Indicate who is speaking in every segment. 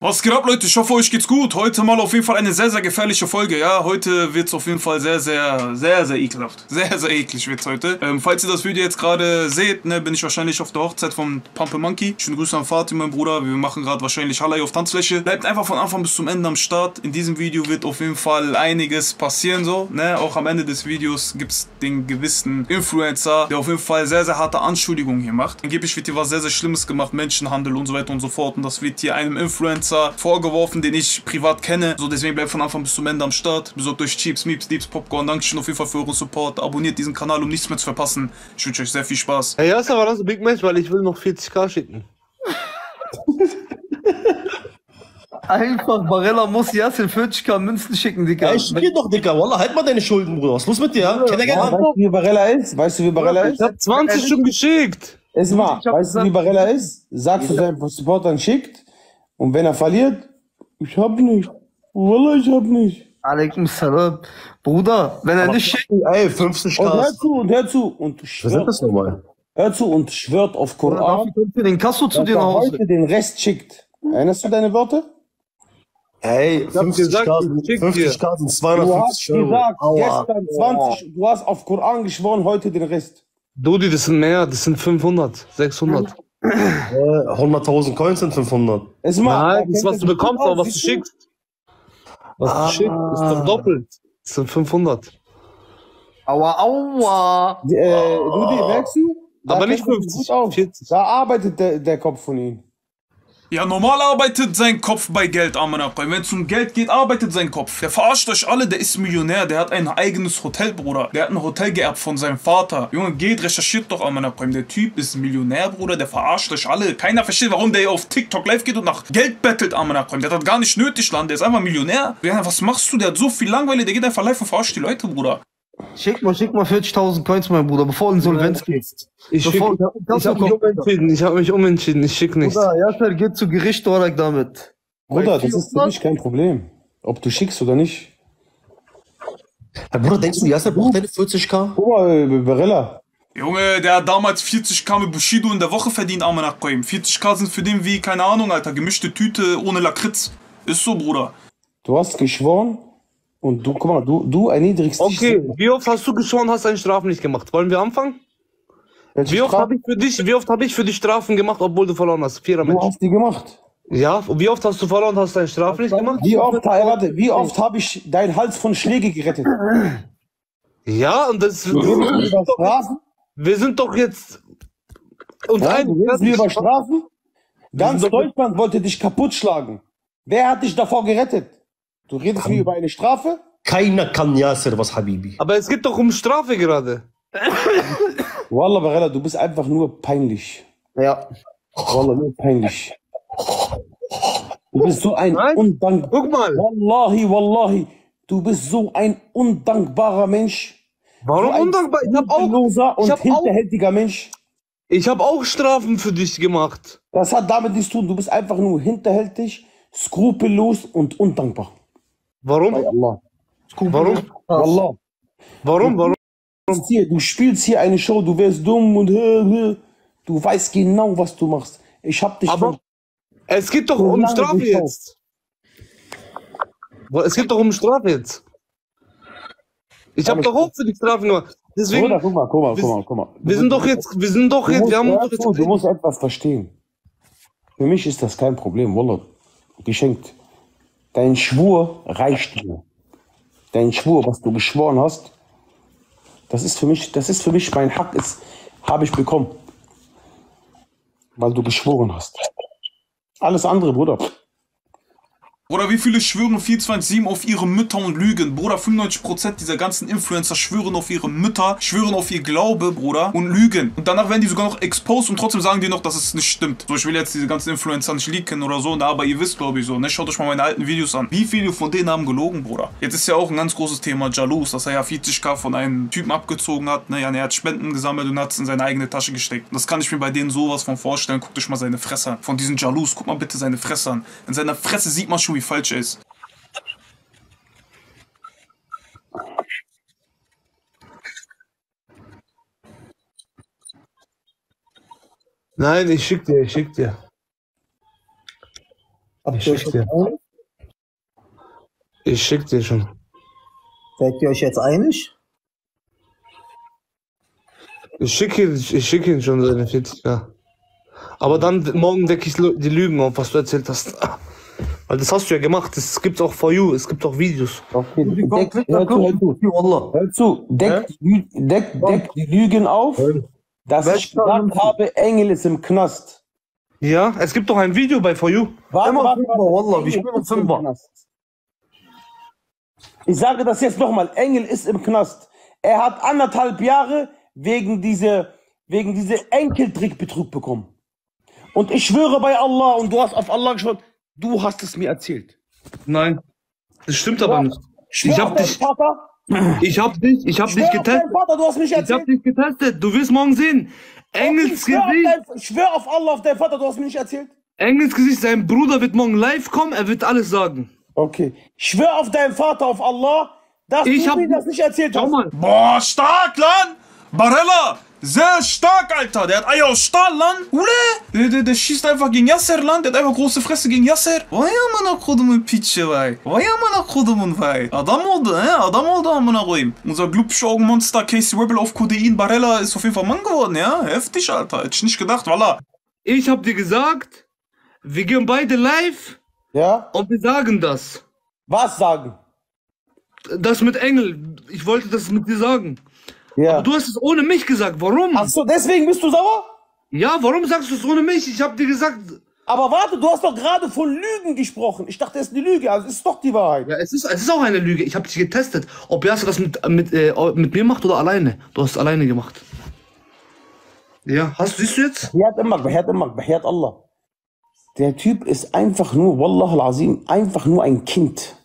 Speaker 1: Was geht ab, Leute? Ich hoffe, euch geht's gut. Heute mal auf jeden Fall eine sehr, sehr gefährliche Folge. Ja, heute wird's auf jeden Fall sehr ekelhaft. Sehr, sehr eklig wird's heute. Falls ihr das Video jetzt gerade seht, ne, bin ich wahrscheinlich auf der Hochzeit von Pumpe Monkey. Schöne Grüße an Fatih, mein Bruder. Wir machen gerade wahrscheinlich Hallei auf Tanzfläche. Bleibt einfach von Anfang bis zum Ende am Start. In diesem Video wird auf jeden Fall einiges passieren, so, ne. Auch am Ende des Videos gibt's den gewissen Influencer, der auf jeden Fall sehr, sehr harte Anschuldigungen hier macht. Angeblich wird hier was sehr, sehr Schlimmes gemacht, Menschenhandel und so weiter und so fort. Und das wird hier einem Influencer vorgeworfen, den ich privat kenne. So, deswegen bleibt von Anfang bis zum Ende am Start. Besorgt euch Chips, Meeps, Deeps, Popcorn. Dankeschön auf jeden Fall für euren Support. Abonniert diesen Kanal, um nichts mehr zu verpassen. Ich wünsche euch sehr viel Spaß.
Speaker 2: Hey, das war das Big Match, weil ich will noch 40k schicken.
Speaker 3: Einfach, Barella muss Yassin 40k Münzen schicken, Digga.
Speaker 4: Ja, ich spiel doch, Digga. Wallah, halt mal deine Schulden, Bruder. Was ist los mit dir? Ja? Kenn
Speaker 5: Weißt du, wie Barella ist? Weißt du, wie Barella ist?
Speaker 2: Ich hab 20 schon geschickt.
Speaker 5: Esma, weißt du, wie Barella ist? Sag zu seinen Supportern, schickt. Und wenn er verliert, ich hab nicht. Wallah, ich hab nicht.
Speaker 3: Alaikum Salam. Bruder, wenn er nicht schickt.
Speaker 4: Ey, 50
Speaker 5: Und hör
Speaker 4: K.
Speaker 5: zu, und hör zu. Und
Speaker 4: Was ist
Speaker 5: schwört,
Speaker 4: das nochmal?
Speaker 5: hör zu und schwört auf
Speaker 3: Dafür
Speaker 5: Koran,
Speaker 3: kommt für den Kasso zu
Speaker 5: dass
Speaker 3: dir nach
Speaker 5: er
Speaker 3: Hause.
Speaker 5: heute den Rest schickt. Erinnerst du deine Worte?
Speaker 4: Ey,
Speaker 2: hab gesagt,
Speaker 4: 50k
Speaker 2: ich schick dir.
Speaker 4: sind
Speaker 5: Du hast
Speaker 4: 250 Euro.
Speaker 5: gesagt,
Speaker 4: Aua.
Speaker 5: gestern 20, du hast auf Koran geschworen, heute den Rest.
Speaker 2: Dudi, das sind mehr, das sind 500, 600.
Speaker 4: 100.000 Coins sind 500.
Speaker 5: Esma,
Speaker 2: Nein, das ist, was du bekommst, aber was du schickst. Was du schickst, ist doch doppelt. Das sind 500.
Speaker 3: Aua, aua.
Speaker 5: Rudi, merkst du? Da
Speaker 2: Aber nicht
Speaker 5: kennt er sich
Speaker 2: 50,
Speaker 5: gut aus.
Speaker 2: 40.
Speaker 5: Da arbeitet der Kopf von ihm.
Speaker 1: Ja, normal arbeitet sein Kopf bei Geld, Amanakay. Wenn es um Geld geht, arbeitet sein Kopf. Der verarscht euch alle, der ist Millionär, der hat ein eigenes Hotel, Bruder. Der hat ein Hotel geerbt von seinem Vater. Junge, geht, recherchiert doch, Amanakay. Der Typ ist Millionär, Bruder, der verarscht euch alle. Keiner versteht, warum der auf TikTok live geht und nach Geld bettelt, Amanakay. Der hat gar nicht nötig, Land, der ist einfach Millionär. Ja, was machst du? Der hat so viel Langweile, der geht einfach live und verarscht die Leute, Bruder.
Speaker 3: Schick mal 40.000 Coins, mein Bruder, bevor du Insolvenz gehst.
Speaker 2: Ich hab mich umentschieden, ich schick nichts.
Speaker 3: Bruder, Yasser geht zu Gericht, Orak damit.
Speaker 5: Bruder, das ist für mich kein Problem. Ob du schickst oder nicht.
Speaker 4: Hey, Bruder, denkst du, Yasser braucht deine 40k?
Speaker 5: Guck mal, Barella.
Speaker 1: Junge, der hat damals 40k mit Bushido in der Woche verdient, Amanakay. 40k sind für den wie, keine Ahnung, Alter, gemischte Tüte ohne Lakritz. Ist so, Bruder.
Speaker 5: Du hast geschworen und du, guck mal, du erniedrigst dich.
Speaker 2: Okay, wie oft hast du geschworen, hast deine Strafen nicht gemacht? Wollen wir anfangen?
Speaker 5: Welche
Speaker 2: Wie oft
Speaker 5: Strafe?
Speaker 2: habe ich für dich Strafen gemacht, obwohl du verloren hast? Vierer
Speaker 5: Du
Speaker 2: Mensch.
Speaker 5: hast die gemacht.
Speaker 2: Ja, und wie oft hast du verloren, hast deine Strafen nicht gemacht?
Speaker 5: Wie oft habe ich deinen Hals von Schläge gerettet?
Speaker 2: Ja, und das
Speaker 5: Du redest über Strafen?
Speaker 2: wir sind doch jetzt und
Speaker 5: Ja, du redest über Strafen? Ganz
Speaker 2: doch-
Speaker 5: Deutschland wollte dich kaputt schlagen. Wer hat dich davor gerettet? Du redest wie über eine Strafe?
Speaker 4: Keiner kann Yasser was, Habibi.
Speaker 2: Aber es geht doch um Strafe gerade.
Speaker 5: Wallah, Barella, du bist einfach nur peinlich.
Speaker 3: Ja.
Speaker 5: Wallah, nur peinlich. Du bist so ein
Speaker 2: Nein.
Speaker 5: undankbarer.
Speaker 2: Guck mal,
Speaker 5: Wallahi, du bist so ein undankbarer Mensch.
Speaker 2: warum
Speaker 5: So ein
Speaker 2: undankbar?
Speaker 5: skrupelloser und
Speaker 2: hab auch-
Speaker 5: hinterhältiger Mensch.
Speaker 2: Ich habe auch Strafen für dich gemacht.
Speaker 5: Das hat damit nichts zu tun. Du bist einfach nur hinterhältig, skrupellos und undankbar.
Speaker 2: Warum?
Speaker 5: Allah.
Speaker 2: Warum?
Speaker 5: Wallah.
Speaker 2: Warum?
Speaker 5: Du spielst hier eine Show, du wärst dumm und du weißt genau, was du machst. Ich hab dich
Speaker 2: Aber
Speaker 5: von
Speaker 2: es geht doch
Speaker 5: so
Speaker 2: um
Speaker 5: lange
Speaker 2: Strafe
Speaker 5: geschaut.
Speaker 2: jetzt. Es geht doch um Strafe jetzt. Ich habe
Speaker 5: Alles
Speaker 2: doch auch für die Strafen gemacht. Deswegen,
Speaker 5: Bruder, guck mal.
Speaker 2: wir sind doch jetzt, wir haben doch jetzt.
Speaker 5: Du musst etwas verstehen. Für mich ist das kein Problem, Wallah. Geschenkt. Dein Schwur reicht mir. Dein Schwur, was du geschworen hast, das ist für mich mein Hack, habe ich bekommen. Weil du geschworen hast. Alles andere, Bruder.
Speaker 1: Bruder, wie viele schwören 24/7 auf ihre Mütter und lügen? Bruder, 95% dieser ganzen Influencer schwören auf ihre Mütter, schwören auf ihr Glaube, Bruder, und lügen. Und danach werden die sogar noch exposed und trotzdem sagen die noch, dass es nicht stimmt. So, ich will jetzt diese ganzen Influencer nicht leaken oder so, na, aber ihr wisst, glaube ich, so, ne? Schaut euch mal meine alten Videos an. Wie viele von denen haben gelogen, Bruder? Jetzt ist ja auch ein ganz großes Thema Jalous, dass er ja 40k von einem Typen abgezogen hat, ne? Ja, er hat Spenden gesammelt und hat es in seine eigene Tasche gesteckt. Das kann ich mir bei denen sowas von vorstellen. Guckt euch mal seine Fresse an. Von diesen Jalous, guck mal bitte seine Fresse an. In seiner Fresse sieht man schon, wie falsch er ist.
Speaker 2: Nein, ich schick dir.
Speaker 3: Habt ihr euch jetzt einig?
Speaker 2: Ich schick dir schon.
Speaker 3: Seid ihr euch jetzt einig?
Speaker 2: Ich schicke ihn schon seine 40k. Aber dann morgen decke ich die Lügen auf, was du erzählt hast. Weil das hast du ja gemacht. Das gibt's auch for you. Es gibt auch Videos.
Speaker 5: Okay, hör zu. Deck die Lügen auf, dass ich gesagt habe, Engel ist im Knast.
Speaker 2: Ja, es gibt doch ein Video bei for you.
Speaker 5: Ich sage das jetzt nochmal, Engel ist im Knast. Er hat 1,5 Jahre wegen diese Enkeltrickbetrug bekommen. Und ich schwöre bei Allah, und du hast auf Allah geschworen, du hast es mir erzählt.
Speaker 2: Nein, das stimmt aber nicht. Ich hab dich getestet.
Speaker 5: Vater, du hast mich erzählt.
Speaker 2: Ich hab dich getestet. Du wirst morgen sehen. Engels Gesicht.
Speaker 5: Ich schwöre auf Allah, auf deinen Vater, du hast mir nicht erzählt.
Speaker 2: Engels Gesicht, sein Bruder wird morgen live kommen, er wird alles sagen.
Speaker 5: Okay. Ich schwöre auf deinen Vater, auf Allah, dass du mir das nicht erzählt hast.
Speaker 2: Mal.
Speaker 1: Boah, stark, Lan! Barella! Sehr stark, Alter! Der hat Eier aus Stahl, Lan! Ule! Der schießt einfach gegen Yasser, Lan! Der hat einfach große Fresse gegen Yasser! Vay amına kodumun piçi vay! Vay amına kodumun vay! Adam oldu, Adam oldu amına koyayım! Unser glubsche Augenmonster Casey Rebel auf Codein Barella ist auf jeden Fall Mann geworden, ja? Heftig, Alter! Hätte ich nicht gedacht, Wallah!
Speaker 2: Ich hab dir gesagt, wir gehen beide live.
Speaker 5: Ja?
Speaker 2: Und wir sagen das.
Speaker 5: Was sagen?
Speaker 2: Das mit Engel. Ich wollte das mit dir sagen.
Speaker 5: Ja.
Speaker 2: Aber du hast es ohne mich gesagt. Warum?
Speaker 5: Ach so, deswegen bist du sauer?
Speaker 2: Ja, warum sagst du es ohne mich? Ich hab dir gesagt...
Speaker 5: Aber warte, du hast doch gerade von Lügen gesprochen. Ich dachte, es ist eine Lüge, also es ist doch die Wahrheit.
Speaker 2: Ja, es ist auch eine Lüge. Ich hab dich getestet. Ob Yasser das mit mir macht oder alleine. Du hast es alleine gemacht. Ja, siehst du jetzt?
Speaker 5: Behirt Allah. Der Typ ist einfach nur, Wallah al-Azim, einfach nur ein Kind.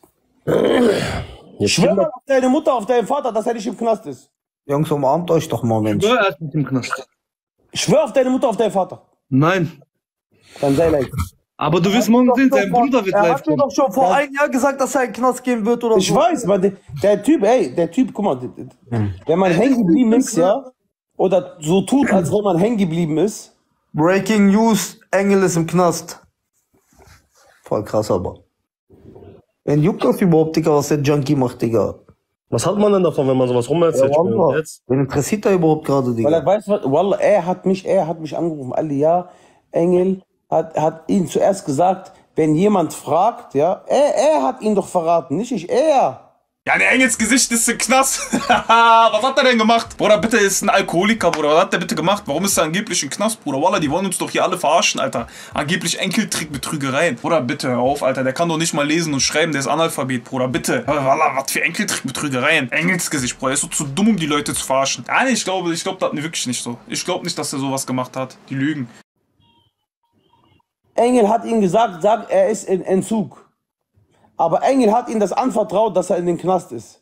Speaker 5: Ich schwöre auf deine Mutter, auf deinen Vater, dass er nicht im Knast ist.
Speaker 3: Jungs, umarmt euch doch mal, Mensch.
Speaker 2: Ich schwöre, er ist nicht im Knast.
Speaker 5: Ich schwöre auf deine Mutter, auf deinen Vater.
Speaker 2: Nein.
Speaker 5: Dann sei live.
Speaker 2: Aber du wirst morgen sehen, sein Bruder wird
Speaker 3: Er
Speaker 2: live
Speaker 3: hat mir
Speaker 2: kommen.
Speaker 3: doch schon vor einem Jahr gesagt, dass er in den Knast gehen wird oder
Speaker 5: Ich
Speaker 3: so.
Speaker 5: weiß, weil der Typ, guck mal, wenn man hängen geblieben ist, ja, oder so tut, als wenn man hängen geblieben ist.
Speaker 3: Breaking News, Engel ist im Knast. Voll krass aber. Wen juckt das überhaupt, Digga, was der Junkie macht, Digga?
Speaker 4: Was hat man denn davon, wenn man sowas rumerzählt?
Speaker 3: Ja, Wallah.
Speaker 4: Jetzt?
Speaker 3: Wen interessiert da überhaupt gerade,
Speaker 5: Weil
Speaker 3: Digga?
Speaker 5: er weiß, Wallah, er hat mich angerufen, alle, ja, Engel hat ihn zuerst gesagt, wenn jemand fragt, ja, er hat ihn doch verraten, nicht ich, er.
Speaker 1: Ja, der Engels Gesicht ist im Knast. Was hat er denn gemacht? Bruder, bitte, ist ein Alkoholiker, Bruder. Was hat der bitte gemacht? Warum ist er angeblich im Knast, Bruder? Wallah, die wollen uns doch hier alle verarschen, Alter. Angeblich Enkeltrickbetrügereien. Bruder, bitte, hör auf, Alter. Der kann doch nicht mal lesen und schreiben. Der ist Analphabet, Bruder. Bitte. Wallah, was für Enkeltrickbetrügereien. Engels Gesicht, Bruder. Er ist doch zu dumm, um die Leute zu verarschen. Ja, nee, ich glaube, das hat wirklich nicht so. Ich glaube nicht, dass er sowas gemacht hat. Die lügen.
Speaker 5: Engel hat ihm gesagt, er ist in Entzug. Aber Engel hat ihm das anvertraut, dass er in den Knast ist.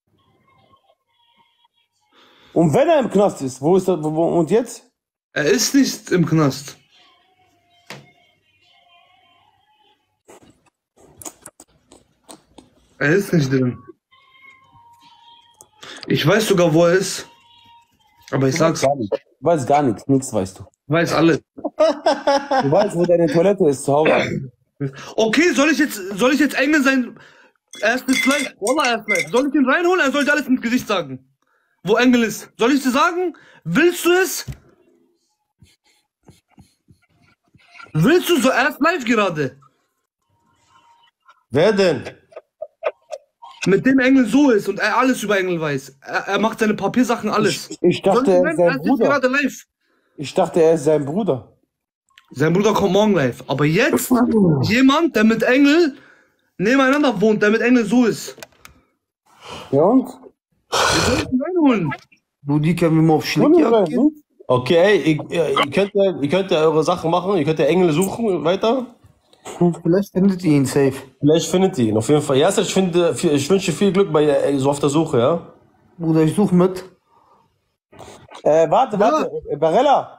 Speaker 5: Und wenn er im Knast ist, wo ist er, und jetzt?
Speaker 2: Er ist nicht im Knast. Er ist nicht drin. Ich weiß sogar, wo er ist. Aber ich sag's.
Speaker 5: Du weißt gar nichts, nichts weißt du.
Speaker 2: Weiß alles.
Speaker 5: Du weißt, wo deine Toilette ist, zu Hause.
Speaker 2: Okay, soll ich jetzt Engel sein? Er ist nicht live. Wallah, er ist live. Soll ich ihn reinholen? Er soll dir alles ins Gesicht sagen. Wo Engel ist. Soll ich dir sagen? Willst du es? Willst du so? Er ist live gerade.
Speaker 4: Wer denn?
Speaker 2: Mit dem Engel so ist und er alles über Engel weiß. Er macht seine Papiersachen, alles.
Speaker 5: Ich dachte, er ist sein
Speaker 2: jetzt
Speaker 5: Bruder.
Speaker 2: gerade live.
Speaker 5: Ich dachte, er ist sein Bruder.
Speaker 2: Sein Bruder kommt morgen live. Aber jetzt jemand, der mit Engel nebeneinander wohnt, der mit Engel so ist.
Speaker 5: Ja und?
Speaker 2: Wir sollen ihn reinholen.
Speaker 3: Du, die können wir mal auf Schnickjagd gehen?
Speaker 4: Okay, ihr könnt ja eure Sachen machen, ihr könnt ja Engel suchen weiter.
Speaker 3: Vielleicht findet ihr ihn safe.
Speaker 4: Vielleicht findet ihr ihn, auf jeden Fall. Ja, ich wünsche viel Glück bei so auf der Suche, ja?
Speaker 3: Bruder, ich suche mit.
Speaker 5: Warte, Barella.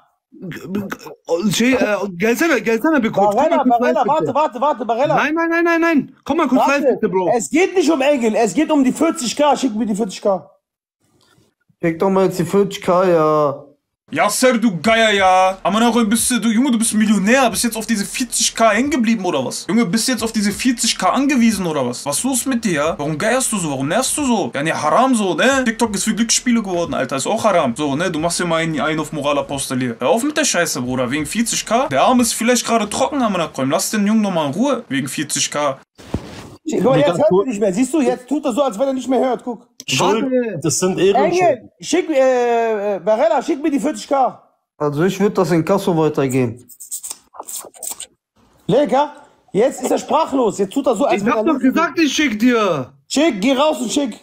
Speaker 2: Geldsender bekommt.
Speaker 5: Warte, Barella.
Speaker 2: Nein. Komm mal kurz live, bitte, Bro.
Speaker 5: Es geht nicht um Engel, es geht um die 40k. Schick mir die 40k.
Speaker 3: Schick doch mal jetzt die 40k, ja.
Speaker 1: Yasser, du Geier, ja. Aber nachher bist du, Junge, du bist Millionär. Bist jetzt auf diese 40k hängen geblieben oder was? Junge, bist jetzt auf diese 40k angewiesen oder was? Was ist los mit dir, ja? Warum geierst du so? Warum nervst du so? Ja, ne, haram so, ne? TikTok ist für Glücksspiele geworden, Alter. Ist auch haram. So, ne? Du machst ja mal einen auf Moralapostel hier. Hör auf mit der Scheiße, Bruder. Wegen 40k. Der Arm ist vielleicht gerade trocken am Nachkommen. Lass den Jungen nochmal in Ruhe. Wegen 40k.
Speaker 5: Guck mal, jetzt hört er nicht mehr. Siehst du, jetzt tut er so, als wenn er nicht mehr hört. Guck.
Speaker 4: Schuld, das sind Ehrenschulden.
Speaker 5: Engel, Barella, schick mir die 40k.
Speaker 3: Also ich würde das in Kasso weitergeben.
Speaker 5: Lecker. Jetzt ist er sprachlos. Jetzt tut er so, als
Speaker 2: Ich hab doch gesagt, ich schick dir.
Speaker 5: Schick, geh raus und schick.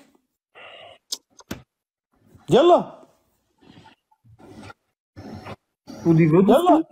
Speaker 5: Yalla.
Speaker 3: Du, die würdest
Speaker 5: Yalla.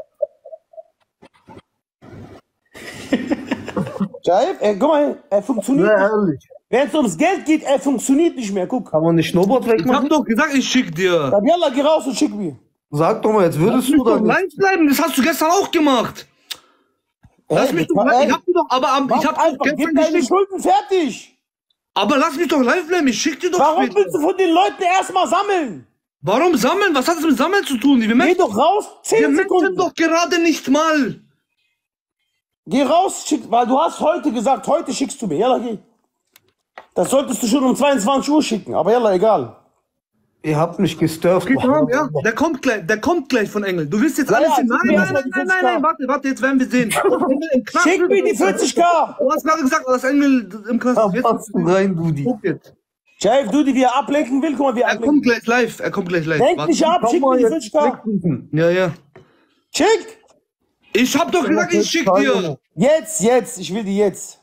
Speaker 5: Jaif, guck mal, er funktioniert
Speaker 3: Ja,
Speaker 5: nicht.
Speaker 3: ehrlich.
Speaker 5: Wenn es ums Geld geht, er funktioniert nicht mehr. Guck.
Speaker 3: Kann man nicht Snowboard
Speaker 2: Ich hab
Speaker 3: wegmachen?
Speaker 2: doch gesagt, ich schick dir.
Speaker 5: Dann Yalla, geh raus und schick mir.
Speaker 3: Sag doch mal, jetzt würdest
Speaker 2: Lass
Speaker 3: du
Speaker 2: mich doch
Speaker 3: dann.
Speaker 2: live bleiben, das hast du gestern auch gemacht. Lass mich doch live, ich hab dir doch, ich hab
Speaker 5: einfach,
Speaker 2: gestern
Speaker 5: gib deine
Speaker 2: geschickt.
Speaker 5: Schulden fertig.
Speaker 2: Aber lass mich doch live bleiben, ich schick dir doch
Speaker 5: Warum
Speaker 2: später.
Speaker 5: willst du von den Leuten erstmal sammeln?
Speaker 2: Warum sammeln? Was hat das mit Sammeln zu tun? Wir
Speaker 5: Geh
Speaker 2: möchten,
Speaker 5: doch raus,
Speaker 2: wir
Speaker 5: 10
Speaker 2: möchten
Speaker 5: Sekunden.
Speaker 2: doch gerade nicht mal.
Speaker 5: Geh raus, schick, weil du hast heute gesagt, heute schickst du mir. Yalla, geh. Das solltest du schon um 22 Uhr schicken, aber yalla, egal.
Speaker 3: Ihr habt mich gestürft.
Speaker 2: Ja, der kommt gleich von Engel. Du willst jetzt
Speaker 5: Ja,
Speaker 2: alles
Speaker 5: ja,
Speaker 2: sehen.
Speaker 5: gib mir erst mal die 40k.
Speaker 2: Warte, jetzt werden wir sehen.
Speaker 5: Schick mir die 40k.
Speaker 2: Du hast gerade gesagt, dass Engel im Knast ist. Jetzt
Speaker 3: Passt du rein, Dudi.
Speaker 2: guck jetzt.
Speaker 5: Jaif, du, die wir ablenken will, guck mal, wie er
Speaker 2: Er
Speaker 5: ablenken.
Speaker 2: kommt gleich live,
Speaker 5: Lenk
Speaker 2: Warte.
Speaker 5: nicht ab, schick mir die 40k.
Speaker 2: Ja, ja.
Speaker 5: Schick.
Speaker 2: Ich hab doch gesagt, ich schick dir.
Speaker 5: Jetzt, ich will die jetzt.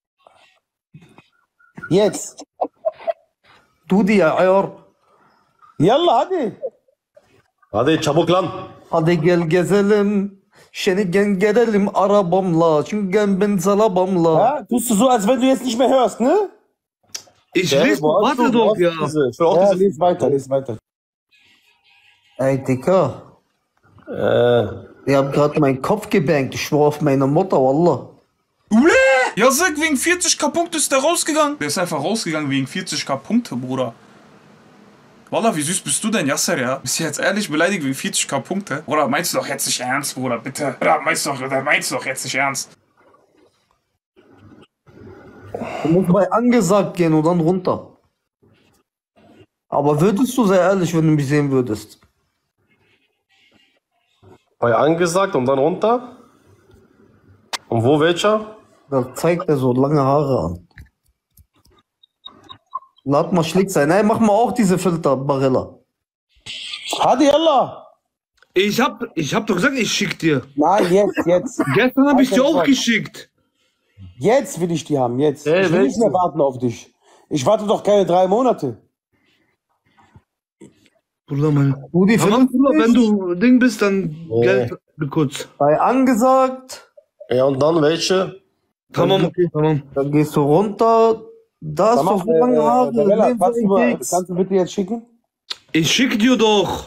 Speaker 5: Jetzt.
Speaker 3: Dudi ya ayar.
Speaker 5: Yalla, hadi.
Speaker 4: Hadi çabuk lan.
Speaker 3: Hadi gel gezelim. Şenigen gelelim arabamla. Çünkü ben salabamla.
Speaker 5: Ja, tust du so, als wenn du jetzt nicht mehr hörst, ne?
Speaker 2: Ich lese, warte doch, ja.
Speaker 4: Für auch
Speaker 5: Ja,
Speaker 4: diese,
Speaker 5: les weiter.
Speaker 3: Ey, Dicker. Ich hab grad meinen Kopf gebankt. Ich schwör auf meine Mutter, Wallah.
Speaker 1: Ule! Ja, sag, wegen 40k Punkte ist der rausgegangen. Der ist einfach rausgegangen wegen 40k Punkte, Bruder. Wallah, wie süß bist du denn, Yasser, ja? Bist du jetzt ehrlich beleidigt wegen 40k Punkte? Oder meinst du doch jetzt nicht ernst, Bruder, bitte? Oder meinst du doch jetzt nicht ernst?
Speaker 3: Du musst bei angesagt gehen und dann runter. Aber würdest du sehr ehrlich, wenn du mich sehen würdest?
Speaker 4: bei angesagt und dann runter. Und wo welcher?
Speaker 3: Da zeigt er so lange Haare an. Lad mal schlick sein. Ey, mach mal auch diese Filter, Barilla.
Speaker 5: Hadi, yalla.
Speaker 2: Ich hab doch gesagt, ich schick dir.
Speaker 5: Nein, jetzt.
Speaker 2: Gestern hab ich dir auch
Speaker 5: Quatsch.
Speaker 2: geschickt.
Speaker 5: Jetzt will ich die haben, jetzt.
Speaker 4: Ey,
Speaker 5: Ich will nicht
Speaker 4: welche?
Speaker 5: mehr warten auf dich. Ich warte doch keine 3 Monate.
Speaker 2: Bruder, mein.
Speaker 3: Rudi,
Speaker 2: Tamam,
Speaker 3: findest du
Speaker 2: Bruder, wenn
Speaker 3: nicht?
Speaker 2: du Ding bist, dann Geld kurz.
Speaker 3: Bei angesagt,
Speaker 4: Ja, und dann welche?
Speaker 2: Tamam, okay, tamam.
Speaker 3: dann gehst du runter. Da ist
Speaker 5: Sag mal,
Speaker 3: doch so lange Haare.
Speaker 5: Barella,
Speaker 3: Nehmen wir X.
Speaker 5: kannst du bitte jetzt schicken?
Speaker 2: Ich schick dir doch.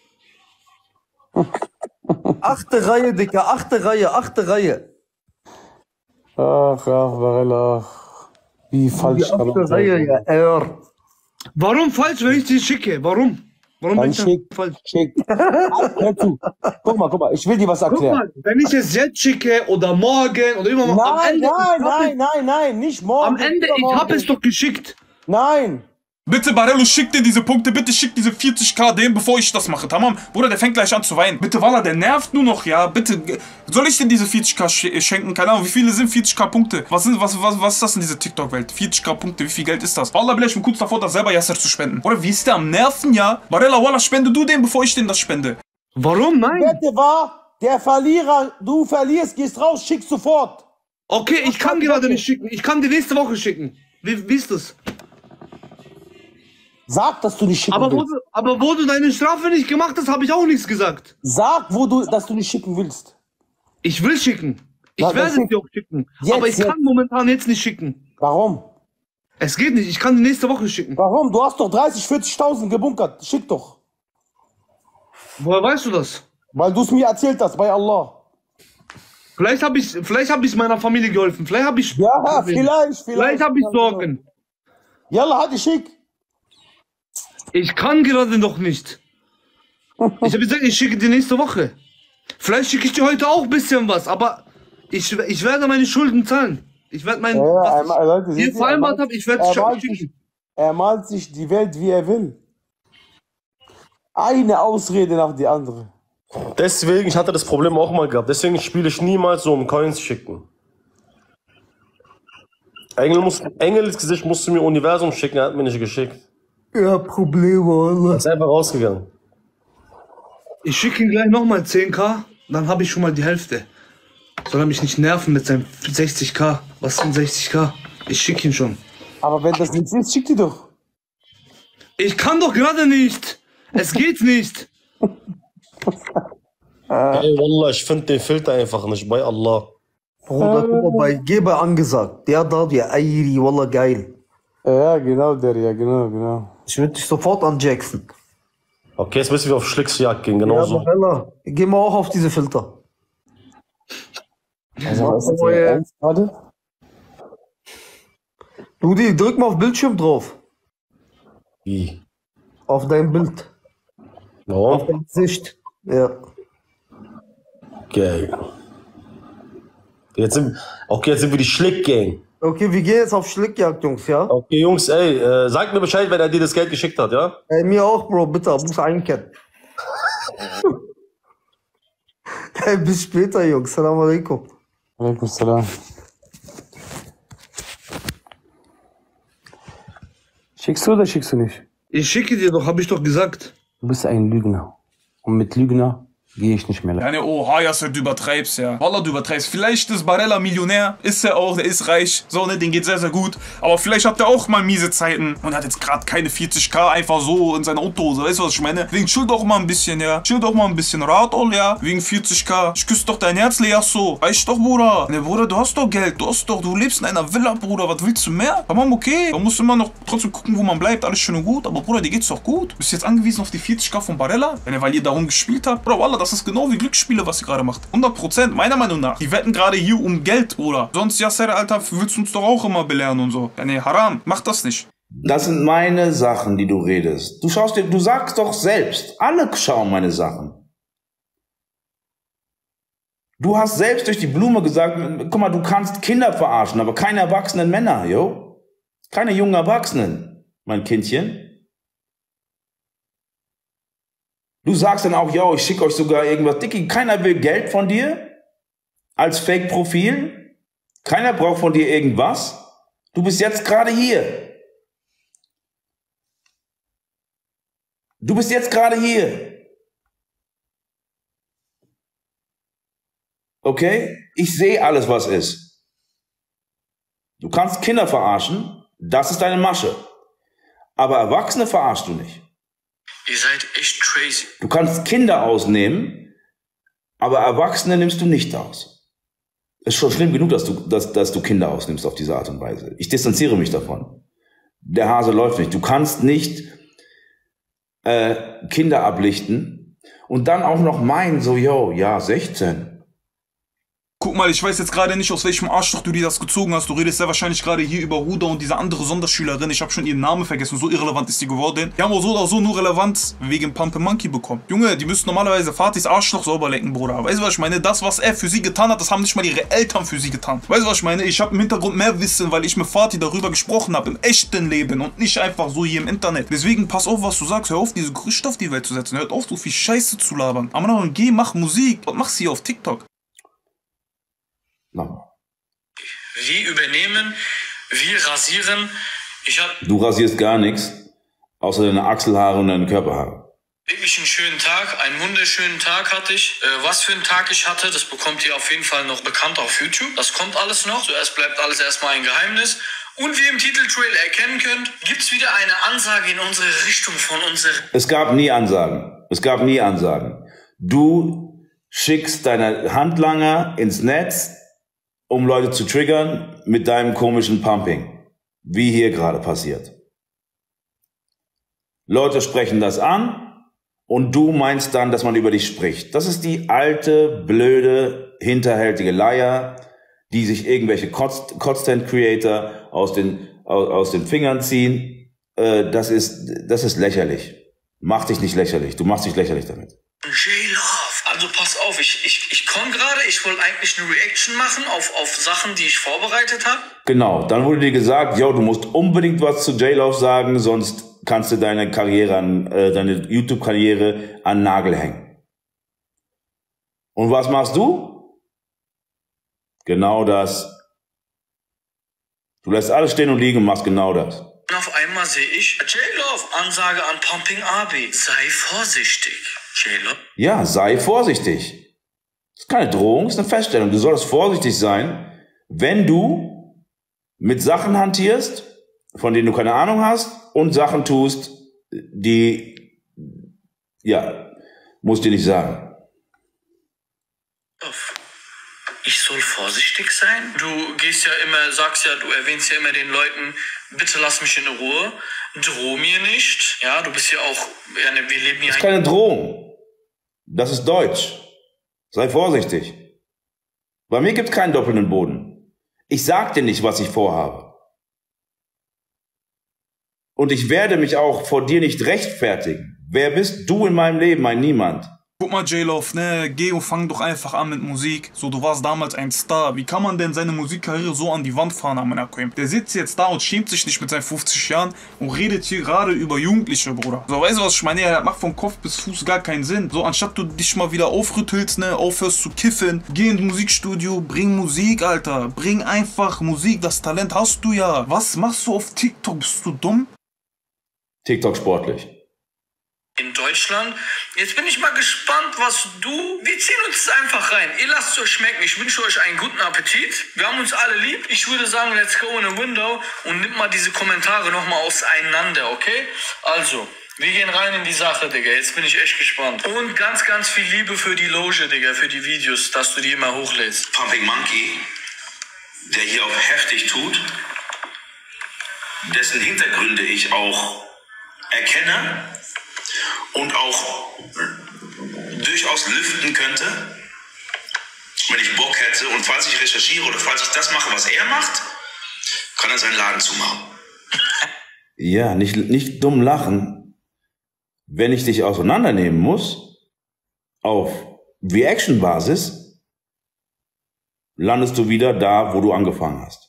Speaker 3: 8. Reihe, Dicker, 8. Reihe, 8. Reihe.
Speaker 5: Ach ja, Barella. Wie falsch
Speaker 3: Die
Speaker 5: kann
Speaker 3: 8.
Speaker 5: man
Speaker 3: Reihe,
Speaker 5: sein.
Speaker 3: ja,
Speaker 2: Warum falsch, wenn ich dir schicke? Warum? Warum
Speaker 5: Dann
Speaker 2: bin ich dann
Speaker 5: schick.
Speaker 2: falsch?
Speaker 5: Schick. Hör zu. Guck mal, ich will dir was
Speaker 2: Guck
Speaker 5: erklären.
Speaker 2: mal, wenn ich es jetzt schicke oder morgen oder immer am
Speaker 5: Nein,
Speaker 2: Ende,
Speaker 5: nein, nicht morgen.
Speaker 2: am Ende, ich
Speaker 5: übermorgen.
Speaker 2: hab es doch geschickt.
Speaker 5: Nein.
Speaker 1: Bitte, Barello, schick dir diese Punkte, bitte schick diese 40k dem, bevor ich das mache, tamam? Bruder, der fängt gleich an zu weinen. Bitte, Wallah, der nervt nur noch, ja? Bitte, soll ich denn diese 40k schenken? Keine Ahnung, wie viele sind 40k Punkte? Was ist das in dieser TikTok-Welt? 40k Punkte, wie viel Geld ist das? Wallah, ich bin kurz davor, das selber Yasser zu spenden. Oder wie ist der am Nerven, ja? Barella, Wallah, spende du den, bevor ich den das spende.
Speaker 2: Warum? Nein.
Speaker 5: Wette war, der Verlierer, du verlierst, gehst raus, schick sofort.
Speaker 2: Okay, ich kann gerade nicht schicken. Ich kann die nächste Woche schicken. Wie ist das?
Speaker 5: Sag, dass du nicht schicken
Speaker 2: Aber
Speaker 5: willst.
Speaker 2: wo du deine Strafe nicht gemacht hast, habe ich auch nichts gesagt.
Speaker 5: Sag, dass du nicht schicken willst.
Speaker 2: Ich will schicken. Ich
Speaker 5: Na, dann
Speaker 2: werde
Speaker 5: schick.
Speaker 2: dir auch schicken.
Speaker 5: Jetzt,
Speaker 2: Aber ich
Speaker 5: jetzt.
Speaker 2: kann momentan jetzt nicht schicken.
Speaker 5: Warum?
Speaker 2: Es geht nicht. Ich kann die nächste Woche schicken.
Speaker 5: Warum? Du hast doch 30, 40.000 gebunkert. Schick doch.
Speaker 2: Woher weißt du das?
Speaker 5: Weil du es mir erzählt hast, bei Allah.
Speaker 2: Vielleicht habe ich meiner Familie geholfen. Vielleicht habe ich.
Speaker 5: Ja, vielleicht.
Speaker 2: Vielleicht habe ich Sorgen.
Speaker 5: Yalla, hadi schick.
Speaker 2: Ich kann gerade noch nicht. Ich habe gesagt, ich schicke dir nächste Woche. Vielleicht schicke ich dir heute auch ein bisschen was, aber ich werde meine Schulden zahlen. Ich werde mein, was
Speaker 5: Leute,
Speaker 2: ich hier vereinbart habe, ich werde es schicken.
Speaker 5: er malt sich die Welt, wie er will. Eine Ausrede nach die andere.
Speaker 4: Deswegen, ich hatte das Problem auch mal gehabt. Deswegen spiele ich niemals so, um Coins schicken. Engels Gesicht musste mir Universum schicken, er hat mir nicht geschickt.
Speaker 3: Ja, Probleme, Alter.
Speaker 4: Ist einfach rausgegangen.
Speaker 2: Ich schicke ihm gleich nochmal 10.000, dann habe ich schon mal die Hälfte. Soll er mich nicht nerven mit seinem 60.000? Was sind 60.000? Ich schicke ihn schon.
Speaker 5: Aber wenn das nichts ist, schick die doch.
Speaker 2: Ich kann doch gerade nicht. Es geht nicht.
Speaker 4: Ey, Wallah, ich finde den Filter einfach nicht, bei Allah.
Speaker 3: Bruder, guck mal, bei Geber angesagt. Der da, der Airi, Wallah, geil.
Speaker 5: Ja, genau, genau.
Speaker 3: Ich würde dich sofort an Jackson.
Speaker 4: Okay, jetzt müssen wir auf Schlicksjagd gehen,
Speaker 3: Ja,
Speaker 4: genauso.
Speaker 3: Bella. Gehen wir auch auf diese Filter.
Speaker 5: Also, was ist das ernst gerade?
Speaker 3: Dudi, drück mal auf Bildschirm drauf.
Speaker 4: Wie?
Speaker 3: Auf dein Bild. Auf
Speaker 4: Warum?
Speaker 3: dein Gesicht. Ja.
Speaker 4: Geil. Jetzt sind wir die Schlickgang.
Speaker 3: Okay, wir gehen jetzt auf Schlickjagd, Jungs, ja?
Speaker 4: Okay, Jungs, ey, sagt mir Bescheid, wenn er dir das Geld geschickt hat, ja?
Speaker 3: Ey, mir auch, Bro, bitte, muss einkennen. Ey, bis später, Jungs. Salam alaikum.
Speaker 5: Alaikum salam. Schickst du oder schickst du nicht?
Speaker 2: Ich schicke dir doch, habe ich doch gesagt.
Speaker 5: Du bist ein Lügner. Und mit Lügner gehe ich nicht mehr.
Speaker 1: Ja, ne, oh, Yasser, du übertreibst, ja. Wallah, du übertreibst. Vielleicht ist Barella Millionär, ist er auch, der ist reich, so, ne, den geht sehr, sehr gut. Aber vielleicht hat er auch mal miese Zeiten und hat jetzt gerade keine 40.000 einfach so in seiner Unterhose, weißt du, was ich meine? Wegen chill doch mal ein bisschen, ja. Chill doch mal ein bisschen. Ratol, ja. Wegen 40.000. Ich küsse doch dein Herz, Yasso. Reicht doch, Bruder. Ne, Bruder, du hast doch Geld, du lebst in einer Villa, Bruder. Was willst du mehr? Aber okay. Man muss immer noch trotzdem gucken, wo man bleibt. Alles schön und gut. Aber Bruder, dir geht's doch gut. Bist du jetzt angewiesen auf die 40.000 von Barella? Weil ihr darum gespielt habt? Bruder, Wallah, das ist genau wie Glücksspiele, was ihr gerade macht. 100%, meiner Meinung nach. Die wetten gerade hier um Geld, Bruder. Sonst, Yasser, Alter, willst du uns doch auch immer belehren und so. Ja, ne, haram. Mach das nicht.
Speaker 6: Das sind meine Sachen, die du redest. Du sagst doch selbst, alle schauen meine Sachen. Du hast selbst durch die Blume gesagt, guck mal, du kannst Kinder verarschen, aber keine erwachsenen Männer, yo. Keine jungen Erwachsenen, mein Kindchen. Du sagst dann auch, yo, ich schicke euch sogar irgendwas. Dicky, keiner will Geld von dir als Fake-Profil. Keiner braucht von dir irgendwas. Du bist jetzt gerade hier. Du bist jetzt gerade hier. Okay? Ich sehe alles, was ist. Du kannst Kinder verarschen, das ist deine Masche. Aber Erwachsene verarschst du nicht.
Speaker 7: Ihr seid echt crazy.
Speaker 6: Du kannst Kinder ausnehmen, aber Erwachsene nimmst du nicht aus. Es ist schon schlimm genug, dass du Kinder ausnimmst auf diese Art und Weise. Ich distanziere mich davon. Der Hase läuft nicht. Du kannst nicht Kinder ablichten und dann auch noch meinen, so, yo, ja, 16.
Speaker 1: Guck mal, ich weiß jetzt gerade nicht, aus welchem Arschloch du dir das gezogen hast. Du redest sehr wahrscheinlich gerade hier über Ruda und diese andere Sonderschülerin. Ich habe schon ihren Namen vergessen. So irrelevant ist die geworden. Die haben auch so oder so nur Relevanz wegen Pump Monkey bekommen. Junge, die müssen normalerweise Fatis Arschloch sauber lecken, Bruder. Weißt du, was ich meine? Das, was er für sie getan hat, das haben nicht mal ihre Eltern für sie getan. Weißt du, was ich meine? Ich habe im Hintergrund mehr Wissen, weil ich mit Fatih darüber gesprochen habe. Im echten Leben und nicht einfach so hier im Internet. Deswegen pass auf, was du sagst. Hör auf, diese Gerüchte auf die Welt zu setzen. Hör auf, so viel Scheiße zu labern. Aber geh, mach Musik. Was machst du hier auf TikTok?
Speaker 6: No.
Speaker 7: Wir übernehmen, wir rasieren.
Speaker 6: Du rasierst gar nichts, außer deine Achselhaare und deine Körperhaare.
Speaker 7: Wirklich einen schönen Tag, einen wunderschönen Tag hatte ich. Was für einen Tag ich hatte, das bekommt ihr auf jeden Fall noch bekannt auf YouTube. Das kommt alles noch. Zuerst bleibt alles erstmal ein Geheimnis. Und wie ihr im Titeltrail erkennen könnt, gibt es wieder eine Ansage in unsere Richtung von unserer...
Speaker 6: Es gab nie Ansagen. Es gab nie Ansagen. Du schickst deine Handlanger ins Netz, um Leute zu triggern mit deinem komischen Pumping. Wie hier gerade passiert. Leute sprechen das an und du meinst dann, dass man über dich spricht. Das ist die alte, blöde, hinterhältige Leier, die sich irgendwelche Content Creator aus den Fingern ziehen. Das ist lächerlich. Mach dich nicht lächerlich. Du machst dich lächerlich damit.
Speaker 7: J-Love. Also pass auf, ich komme gerade, ich wollte eigentlich eine Reaction machen auf Sachen, die ich vorbereitet habe.
Speaker 6: Genau, dann wurde dir gesagt, yo, du musst unbedingt was zu J-Love sagen, sonst kannst du deine Karriere deine YouTube-Karriere an den Nagel hängen. Und was machst du? Genau das. Du lässt alles stehen und liegen und machst genau das.
Speaker 7: Und auf einmal sehe ich J-Love, Ansage an Pumping Abi. Sei vorsichtig, J-Love.
Speaker 6: Ja, sei vorsichtig. Das ist keine Drohung, das ist eine Feststellung. Du solltest vorsichtig sein, wenn du mit Sachen hantierst, von denen du keine Ahnung hast, und Sachen tust, die, ja, muss ich dir nicht sagen.
Speaker 7: Ich soll vorsichtig sein? Du gehst ja immer, sagst ja, du erwähnst ja immer den Leuten, bitte lass mich in Ruhe, droh mir nicht. Ja, du bist ja auch, ja, wir leben ja...
Speaker 6: Das ist keine Drohung. Das ist Deutsch. Sei vorsichtig. Bei mir gibt es keinen doppelten Boden. Ich sag dir nicht, was ich vorhabe. Und ich werde mich auch vor dir nicht rechtfertigen. Wer bist du in meinem Leben? Ein Niemand.
Speaker 1: Guck mal, J-Love, ne, geh und fang doch einfach an mit Musik. So, du warst damals ein Star. Wie kann man denn seine Musikkarriere so an die Wand fahren, Amanakoim? Der sitzt jetzt da und schämt sich nicht mit seinen 50 Jahren und redet hier gerade über Jugendliche, Bruder. So, weißt du, was ich meine? Ja, macht von Kopf bis Fuß gar keinen Sinn. So, anstatt du dich mal wieder aufrüttelst, ne, aufhörst zu kiffen, geh ins Musikstudio, bring Musik, Alter. Bring einfach Musik, das Talent hast du ja. Was machst du auf TikTok? Bist du dumm?
Speaker 6: TikTok sportlich.
Speaker 7: In Deutschland. Jetzt bin ich mal gespannt, was wir ziehen uns einfach rein. Ihr lasst es euch schmecken. Ich wünsche euch einen guten Appetit. Wir haben uns alle lieb. Ich würde sagen, let's go in a window und nimm mal diese Kommentare nochmal auseinander, okay? Also, wir gehen rein in die Sache, Digga. Jetzt bin ich echt gespannt. Und ganz, ganz viel Liebe für die Loge, Digga, für die Videos, dass du die immer hochlädst.
Speaker 6: Pumping Monkey, der hier auf heftig tut, dessen Hintergründe ich auch erkenne und auch durchaus lüften könnte, wenn ich Bock hätte. Und falls ich recherchiere oder falls ich das mache, was er macht, kann er seinen Laden zumachen. Ja, nicht dumm lachen. Wenn ich dich auseinandernehmen muss, auf Reaction-Basis, landest du wieder da, wo du angefangen hast.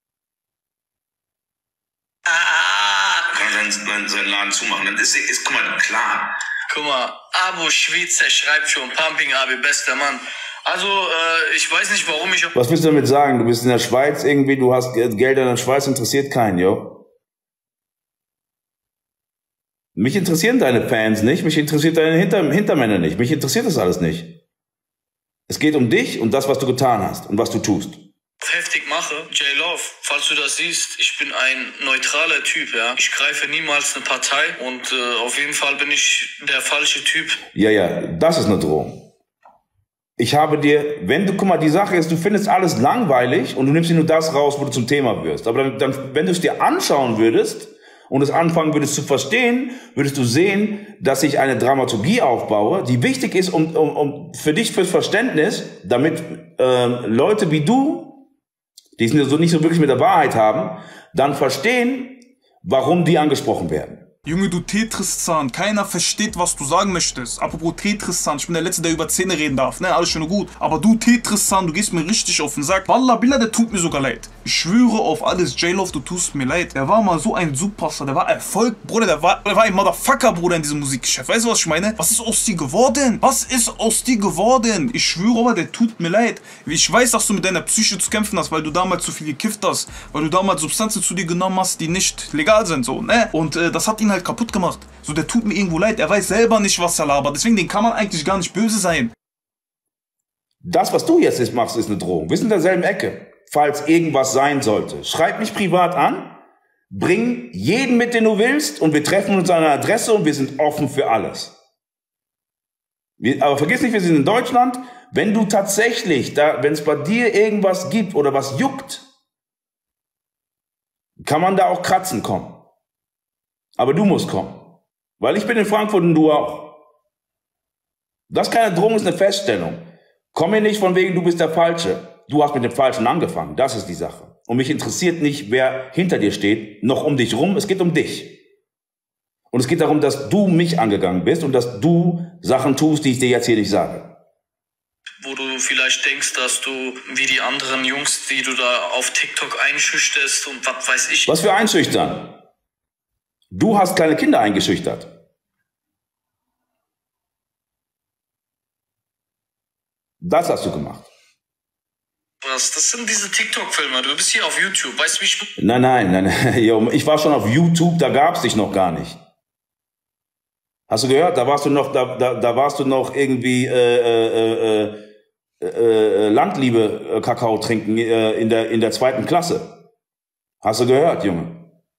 Speaker 6: Seinen Laden zumachen. Dann ist guck mal, klar.
Speaker 7: Guck mal, Abo Schweizer schreibt schon, Pumping Abi, bester Mann. Also, ich weiß nicht, warum ich...
Speaker 6: Was willst du damit sagen? Du bist in der Schweiz irgendwie, du hast Geld in der Schweiz, interessiert keinen, jo? Mich interessieren deine Fans nicht, mich interessiert deine Hintermänner nicht, mich interessiert das alles nicht. Es geht um dich und das, was du getan hast und was du tust.
Speaker 7: Heftig mache, J-Love, falls du das siehst, ich bin ein neutraler Typ, ja. Ich greife niemals eine Partei und auf jeden Fall bin ich der falsche Typ.
Speaker 6: Ja, das ist eine Drohung. Ich habe dir, guck mal, die Sache ist, du findest alles langweilig und du nimmst dir nur das raus, wo du zum Thema wirst. Aber dann wenn du es dir anschauen würdest und es anfangen würdest zu verstehen, würdest du sehen, dass ich eine Dramaturgie aufbaue, die wichtig ist für dich, fürs Verständnis, damit Leute wie du, die es nicht so wirklich mit der Wahrheit haben, dann verstehen, warum die angesprochen werden.
Speaker 1: Junge, du Tetris-Zahn, keiner versteht, was du sagen möchtest. Apropos Tetris-Zahn, ich bin der Letzte, der über Zähne reden darf, ne, alles schön und gut. Aber du Tetris-Zahn, du gehst mir richtig auf den Sack. Wallah, Billah, der tut mir sogar leid. Ich schwöre auf alles, J-Love, du tust mir leid. Der war mal so ein Superstar, der war Erfolg, Bruder, der war ein Motherfucker, Bruder, in diesem Musikgeschäft. Weißt du, was ich meine? Was ist aus dir geworden? Was ist aus dir geworden? Ich schwöre aber, der tut mir leid. Ich weiß, dass du mit deiner Psyche zu kämpfen hast, weil du damals zu viel gekifft hast, weil du damals Substanzen zu dir genommen hast, die nicht legal sind, so, ne? Und das hat ihn halt kaputt gemacht. So, der tut mir irgendwo leid. Er weiß selber nicht, was er labert. Deswegen, den kann man eigentlich gar nicht böse sein.
Speaker 6: Das, was du jetzt machst, ist eine Drohung. Wir sind in derselben Ecke. Falls irgendwas sein sollte, schreib mich privat an, bring jeden mit, den du willst, und wir treffen uns an einer Adresse und wir sind offen für alles. Aber vergiss nicht, wir sind in Deutschland. Wenn du tatsächlich, wenn es bei dir irgendwas gibt oder was juckt, kann man da auch kratzen kommen. Aber du musst kommen. Weil ich bin in Frankfurt und du auch. Das ist keine Drohung, ist eine Feststellung. Komm mir nicht von wegen, du bist der Falsche. Du hast mit dem Falschen angefangen. Das ist die Sache. Und mich interessiert nicht, wer hinter dir steht, noch um dich rum. Es geht um dich. Und es geht darum, dass du mich angegangen bist und dass du Sachen tust, die ich dir jetzt hier nicht sage.
Speaker 7: Wo du vielleicht denkst, dass du wie die anderen Jungs, die du da auf TikTok einschüchterst und was weiß ich.
Speaker 6: Was für einschüchtern? Du hast kleine Kinder eingeschüchtert. Das hast du gemacht.
Speaker 7: Was? Das sind diese TikTok-Filme. Du bist hier auf YouTube. Weißt du, wie ich...
Speaker 6: Nein. Jo, ich war schon auf YouTube, da gab es dich noch gar nicht. Hast du gehört? Da warst du noch, da warst du noch irgendwie Landliebe Kakao trinken in der 2. Klasse. Hast du gehört, Junge?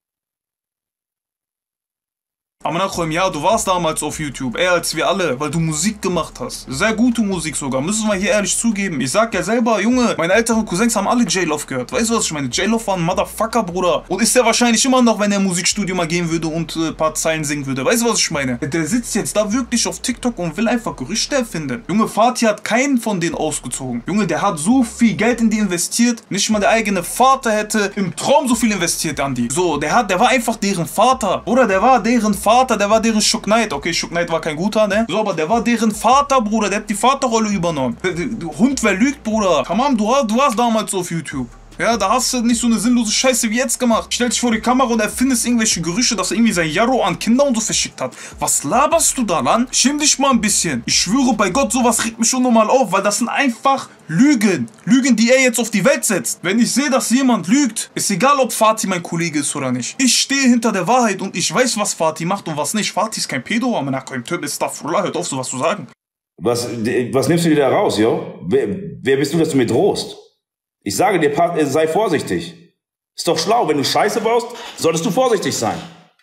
Speaker 1: Aber Nachholm, ja, du warst damals auf YouTube, eher als wir alle, weil du Musik gemacht hast. Sehr gute Musik sogar, müssen wir hier ehrlich zugeben. Ich sag ja selber, Junge, meine älteren Cousins haben alle J-Love gehört. Weißt du, was ich meine? J-Love war ein Motherfucker, Bruder. Und ist der wahrscheinlich immer noch, wenn er Musikstudio mal gehen würde und ein paar Zeilen singen würde. Weißt du, was ich meine? Der sitzt jetzt da wirklich auf TikTok und will einfach Gerüchte erfinden. Junge, Fatih hat keinen von denen ausgezogen. Junge, der hat so viel Geld in die investiert. Nicht mal der eigene Vater hätte im Traum so viel investiert an die. So, der war einfach deren Vater. Oder der war deren Vater, der war deren Shook Knight. Okay, Shook Knight war kein guter, ne? So, aber der war deren Vater, Bruder. Der hat die Vaterrolle übernommen. Hund, wer lügt, Bruder? Come on, du warst damals auf YouTube. Ja, da hast du nicht so eine sinnlose Scheiße wie jetzt gemacht. Stell dich vor die Kamera und erfindest irgendwelche Gerüchte, dass er irgendwie sein Jarro an Kinder und so verschickt hat. Was laberst du da, Mann? Schäm dich mal ein bisschen. Ich schwöre bei Gott, sowas regt mich schon nochmal auf, weil das sind einfach Lügen. Lügen, die er jetzt auf die Welt setzt. Wenn ich sehe, dass jemand lügt, ist egal, ob Fatih mein Kollege ist oder nicht. Ich stehe hinter der Wahrheit und ich weiß, was Fatih macht und was nicht. Fatih ist kein Pedo, aber nach keinem Töten ist Stafrullah. Hört auf, sowas zu sagen.
Speaker 6: Was nimmst du dir da raus, jo? Wer bist du, dass du mir drohst? Ich sage dir, sei vorsichtig. Ist doch schlau, wenn du Scheiße baust, solltest du vorsichtig sein.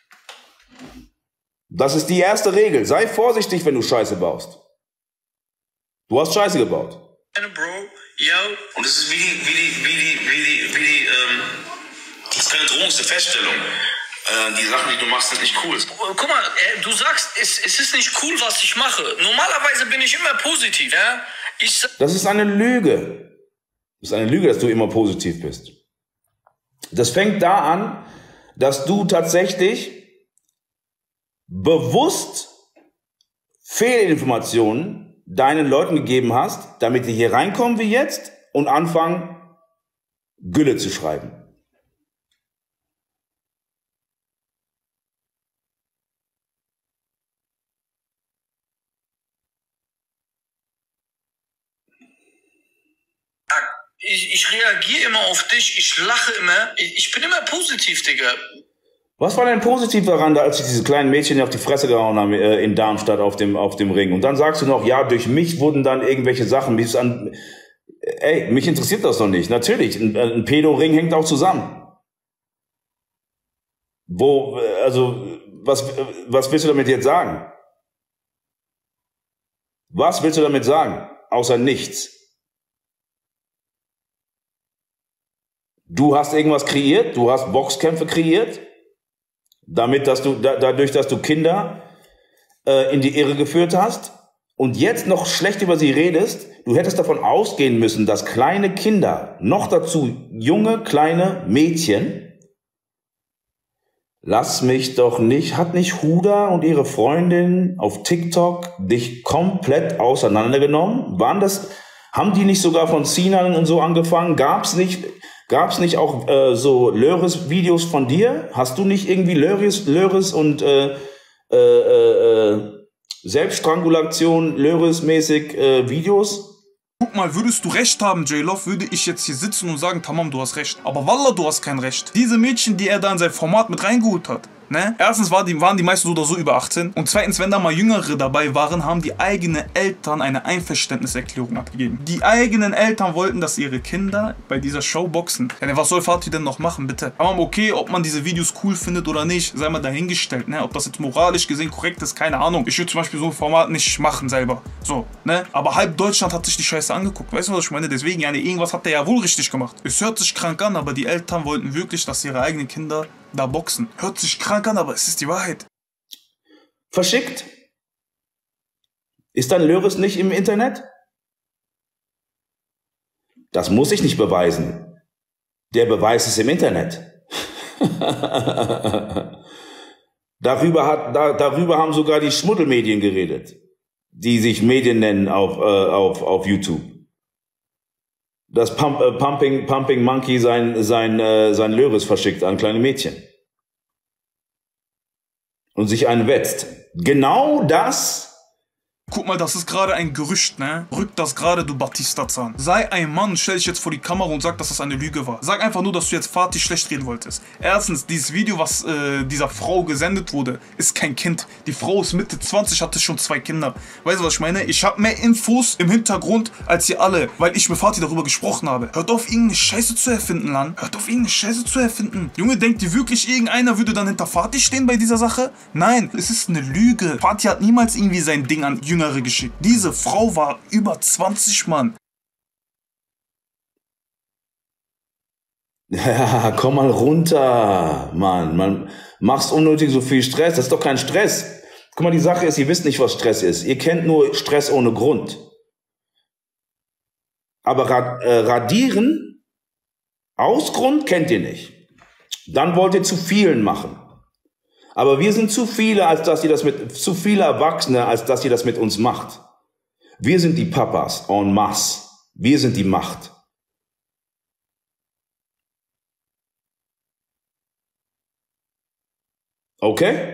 Speaker 6: Das ist die erste Regel. Sei vorsichtig, wenn du Scheiße baust. Du hast Scheiße gebaut.
Speaker 7: Bro, ja. Und es ist das ist keine Drohung, es ist eine Feststellung. Die Sachen, die du machst, sind nicht cool. Guck mal, du sagst, es ist nicht cool, was ich mache. Normalerweise bin ich immer positiv, ja?
Speaker 6: Das ist eine Lüge. Das ist eine Lüge, dass du immer positiv bist. Das fängt da an, dass du tatsächlich bewusst Fehlinformationen deinen Leuten gegeben hast, damit die hier reinkommen wie jetzt und anfangen, Gülle zu schreiben.
Speaker 7: Ich reagiere immer auf dich, ich lache immer, ich bin immer positiv, Digga.
Speaker 6: Was war denn positiv daran, als ich diese kleinen Mädchen auf die Fresse gehauen habe in Darmstadt auf dem Ring? Und dann sagst du noch, ja, durch mich wurden dann irgendwelche Sachen. Ey, mich interessiert das doch nicht. Natürlich, ein Pedo-Ring hängt auch zusammen. Was willst du damit jetzt sagen? Was willst du damit sagen? Außer nichts. Du hast irgendwas kreiert, du hast Boxkämpfe kreiert, dadurch, dass du Kinder in die Irre geführt hast und jetzt noch schlecht über sie redest. Du hättest davon ausgehen müssen, dass kleine Kinder, noch dazu junge, kleine Mädchen, lass mich doch nicht, hat nicht Huda und ihre Freundin auf TikTok dich komplett auseinandergenommen? Haben die nicht sogar von Sinan und so angefangen? Gab's nicht auch so Löris-Videos von dir? Hast du nicht irgendwie Löris und Selbststrangulation, Löris-mäßig Videos?
Speaker 1: Guck mal, würdest du recht haben, J-Love, würde ich jetzt hier sitzen und sagen, Tamam, du hast recht. Aber Wallah, du hast kein Recht. Diese Mädchen, die er da in sein Format mit reingeholt hat, ne? Erstens waren die meisten so oder so über 18. Und zweitens, wenn da mal Jüngere dabei waren, haben die eigenen Eltern eine Einverständniserklärung abgegeben. Die eigenen Eltern wollten, dass ihre Kinder bei dieser Show boxen. Ja, was soll Fatih denn noch machen, bitte? Aber okay, ob man diese Videos cool findet oder nicht, sei mal dahingestellt, ne? Ob das jetzt moralisch gesehen korrekt ist, keine Ahnung. Ich würde zum Beispiel so ein Format nicht machen selber. So, ne? Aber halb Deutschland hat sich die Scheiße angeguckt. Weißt du, was ich meine? Deswegen, ja, irgendwas hat der ja wohl richtig gemacht. Es hört sich krank an, aber die Eltern wollten wirklich, dass ihre eigenen Kinder da boxen. Hört sich krank an, aber es ist die Wahrheit.
Speaker 6: Verschickt? Ist dann Löris nicht im Internet? Das muss ich nicht beweisen. Der Beweis ist im Internet. Darüber haben sogar die Schmuddelmedien geredet, die sich Medien nennen auf YouTube. Dass Pumping Monkey sein Löris verschickt an kleine Mädchen. Und sich einen wetzt. Genau das.
Speaker 1: Guck mal, das ist gerade ein Gerücht, ne? Rückt das gerade, du Batista-Zahn. Sei ein Mann, stell dich jetzt vor die Kamera und sag, dass das eine Lüge war. Sag einfach nur, dass du jetzt Fatih schlecht reden wolltest. Erstens, dieses Video, was dieser Frau gesendet wurde, ist kein Kind. Die Frau ist Mitte 20, hatte schon 2 Kinder. Weißt du, was ich meine? Ich habe mehr Infos im Hintergrund als ihr alle, weil ich mit Fatih darüber gesprochen habe. Hört auf, irgendeine Scheiße zu erfinden, Lan. Hört auf, irgendeine Scheiße zu erfinden. Junge, denkt ihr wirklich, irgendeiner würde dann hinter Fatih stehen bei dieser Sache? Nein, es ist eine Lüge. Fatih hat niemals irgendwie sein Ding an Jüngere geschickt. Diese Frau war über 20, Mann.
Speaker 6: Ja, komm mal runter, Mann. Man machst unnötig so viel Stress. Das ist doch kein Stress. Guck mal, die Sache ist, ihr wisst nicht, was Stress ist. Ihr kennt nur Stress ohne Grund. Aber radieren aus Grund kennt ihr nicht. Dann wollt ihr zu vielen machen. Aber wir sind zu viele, zu viele Erwachsene, als dass ihr das mit uns macht. Wir sind die Papas en masse. Wir sind die Macht. Okay?